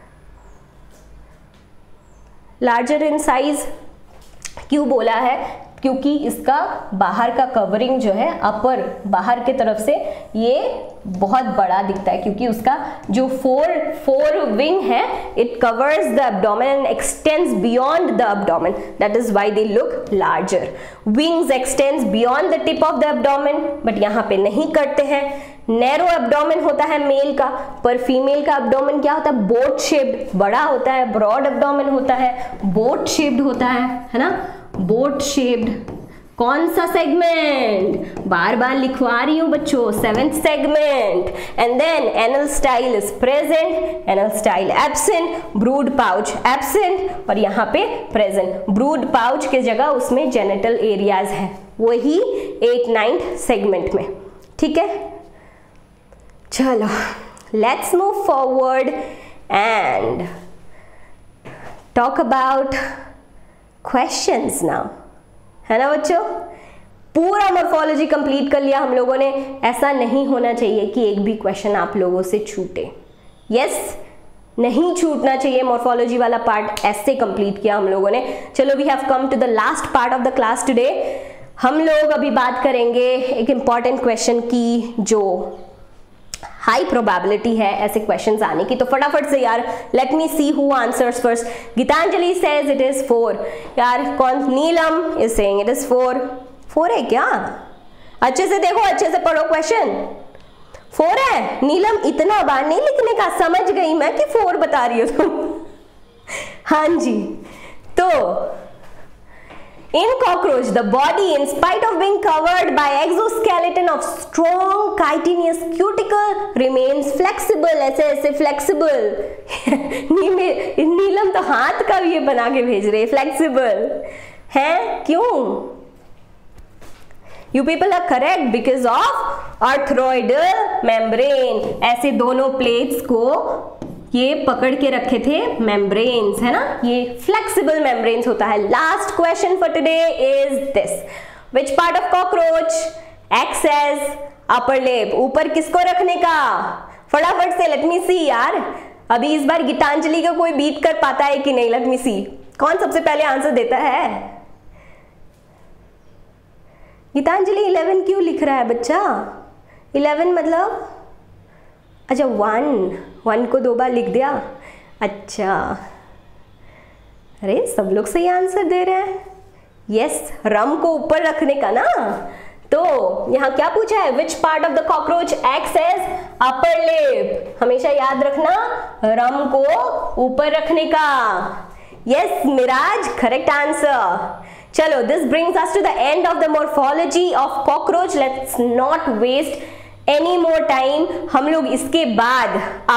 लार्जर इन साइज क्यों बोला है, क्योंकि इसका बाहर का कवरिंग जो है अपर बाहर के तरफ से ये बहुत बड़ा दिखता है, क्योंकि उसका जो फोर फोर विंग है it covers the abdomen and extends beyond the abdomen, that is why they look larger. Wings extends beyond the tip of the abdomen, but यहाँ पे नहीं करते हैं। नैरो एब्डोमेन होता है मेल का, पर फीमेल का एब्डोमेन क्या होता है, बोट शेप्ड, बड़ा होता है। ब्रॉड एब्डोमेन होता है, बोट शेप्ड होता है, है ना, बोट शेप्ड। कौन सा सेगमेंट, बार बार लिखवा रही हूं बच्चों, seventh segment. And then anal style is present, anal style absent, brood pouch absent और यहाँ पे प्रेजेंट। ब्रूड पाउच के जगह उसमें जेनिटल एरियाज है, वही एट नाइन्थ सेगमेंट में, ठीक है। चलो let's move forward and talk about questions now, है ना बच्चों। पूरा मॉर्फोलॉजी कंप्लीट कर लिया हम लोगों ने। ऐसा नहीं होना चाहिए कि एक भी क्वेश्चन आप लोगों से छूटे, यस yes, नहीं छूटना चाहिए। मॉर्फोलॉजी वाला पार्ट ऐसे कंप्लीट किया हम लोगों ने। चलो we have come to the last part of the class today. हम लोग अभी बात करेंगे एक इंपॉर्टेंट क्वेश्चन की, जो हाई प्रोबेबिलिटी है ऐसे क्वेश्चंस आने की। तो फटाफट से यार let me see who answers first. Geetanjali says it is four. यार कौन, Neelam is saying it is four. Four है क्या, अच्छे से देखो, अच्छे से पढ़ो क्वेश्चन। फोर है नीलम, इतना बार नहीं लिखने का, समझ गई मैं कि फोर बता रही हो तुम। हाँ जी, तो in cockroach the body in spite of being covered by exoskeleton of strong chitinous cuticle remains flexible। ऐसे ऐसे flexible नीलम तो हाथ का भी ये बना के भेज रहे, flexible है क्यों? You people are correct because of arthroidal membrane। ऐसे दोनों प्लेट्स को ये पकड़ के रखे थे मेम्ब्रेन्स, है ना, ये फ्लेक्सिबल मेम्ब्रेन्स होता है। Last question for today is this, which part of cockroach acts as upper lip. ऊपर किसको रखने का, फटाफट से लेट मी सी यार। अभी इस बार गीतांजलि को कोई बीट कर पाता है कि नहीं, लेट मी सी कौन सबसे पहले आंसर देता है। गीतांजलि इलेवन क्यों लिख रहा है बच्चा, इलेवन मतलब अच्छा वन, वन को दो बार लिख दिया, अच्छा। अरे सब लोग सही आंसर दे रहे हैं, यस, रम को ऊपर रखने का ना। तो यहाँ क्या पूछा है, which part of the cockroach acts as upper lip. हमेशा याद रखना रम को ऊपर रखने का। Yes Miraj, correct answer. चलो this brings us to the end of the morphology of cockroach. Let's not waste any more time. हम लोग इसके बाद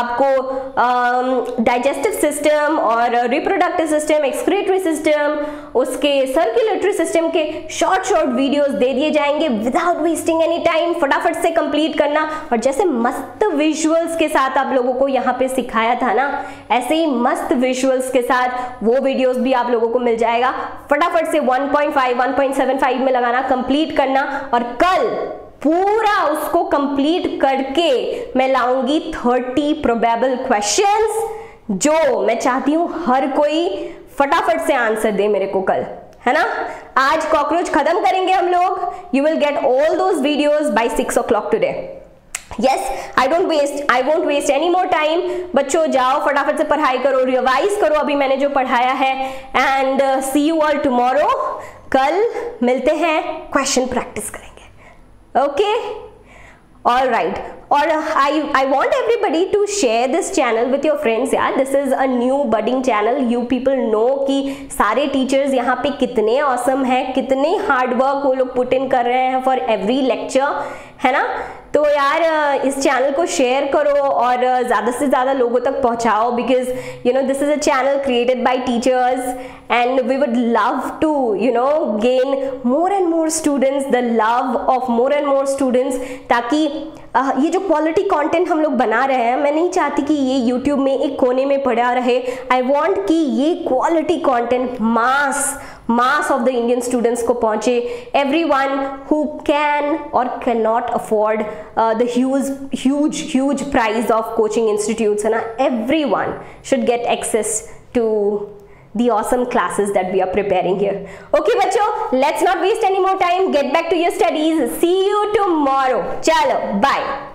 आपको डाइजेस्टिव um, सिस्टम और रिप्रोडक्टिव सिस्टम, एक्सक्रीटरी सिस्टम, उसके सर्कुलेटरी सिस्टम के शॉर्ट शॉर्ट वीडियोस दे दिए जाएंगे विदाउट वेस्टिंग एनी टाइम। फटाफट से कंप्लीट करना। और जैसे मस्त विजुअल्स के साथ आप लोगों को यहाँ पे सिखाया था ना, ऐसे ही मस्त विजुअल्स के साथ वो वीडियोस भी आप लोगों को मिल जाएगा। फटाफट से one point five, one point seven five में लगाना, कंप्लीट करना। और कल पूरा उसको कंप्लीट करके मैं लाऊंगी थर्टी प्रोबेबल क्वेश्चंस, जो मैं चाहती हूं हर कोई फटाफट से आंसर दे मेरे को कल, है ना। आज कॉकरोच खत्म करेंगे हम लोग। You will get all those videos by six o'clock today. Yes, I don't waste I won't waste any more time. बच्चों जाओ फटाफट से पढ़ाई करो, रिवाइज करो अभी मैंने जो पढ़ाया है, and see you all tomorrow. कल मिलते हैं, क्वेश्चन प्रैक्टिस करेंगे। Okay, all right. और I I want everybody to share this channel with your friends यार। This is a new budding channel. You people know कि सारे टीचर्स यहाँ पे कितने ऑसम हैं, कितने हार्डवर्क वो लोग पुट इन कर रहे हैं फॉर एवरी लेक्चर, है ना। तो यार इस चैनल को शेयर करो और ज़्यादा से ज़्यादा लोगों तक पहुँचाओ, because you know this is a channel created by teachers and we would love to you know gain more and more students, the love of more and more students, ताकि uh, ये जो क्वालिटी कंटेंट हम लोग बना रहे हैं, मैं नहीं चाहती कि ये यूट्यूब में एक कोने में पड़ा रहे। आई वांट कि ये quality content mass mass of the Indian students को पहुंचे। एवरीवन हु कैन और can not afford the huge huge huge price of coaching institutes, है ना, everyone should get access to the awesome classes that we are preparing here. Okay बच्चों, let's not waste any more time. Get back to your studies. See you tomorrow. चलो, bye.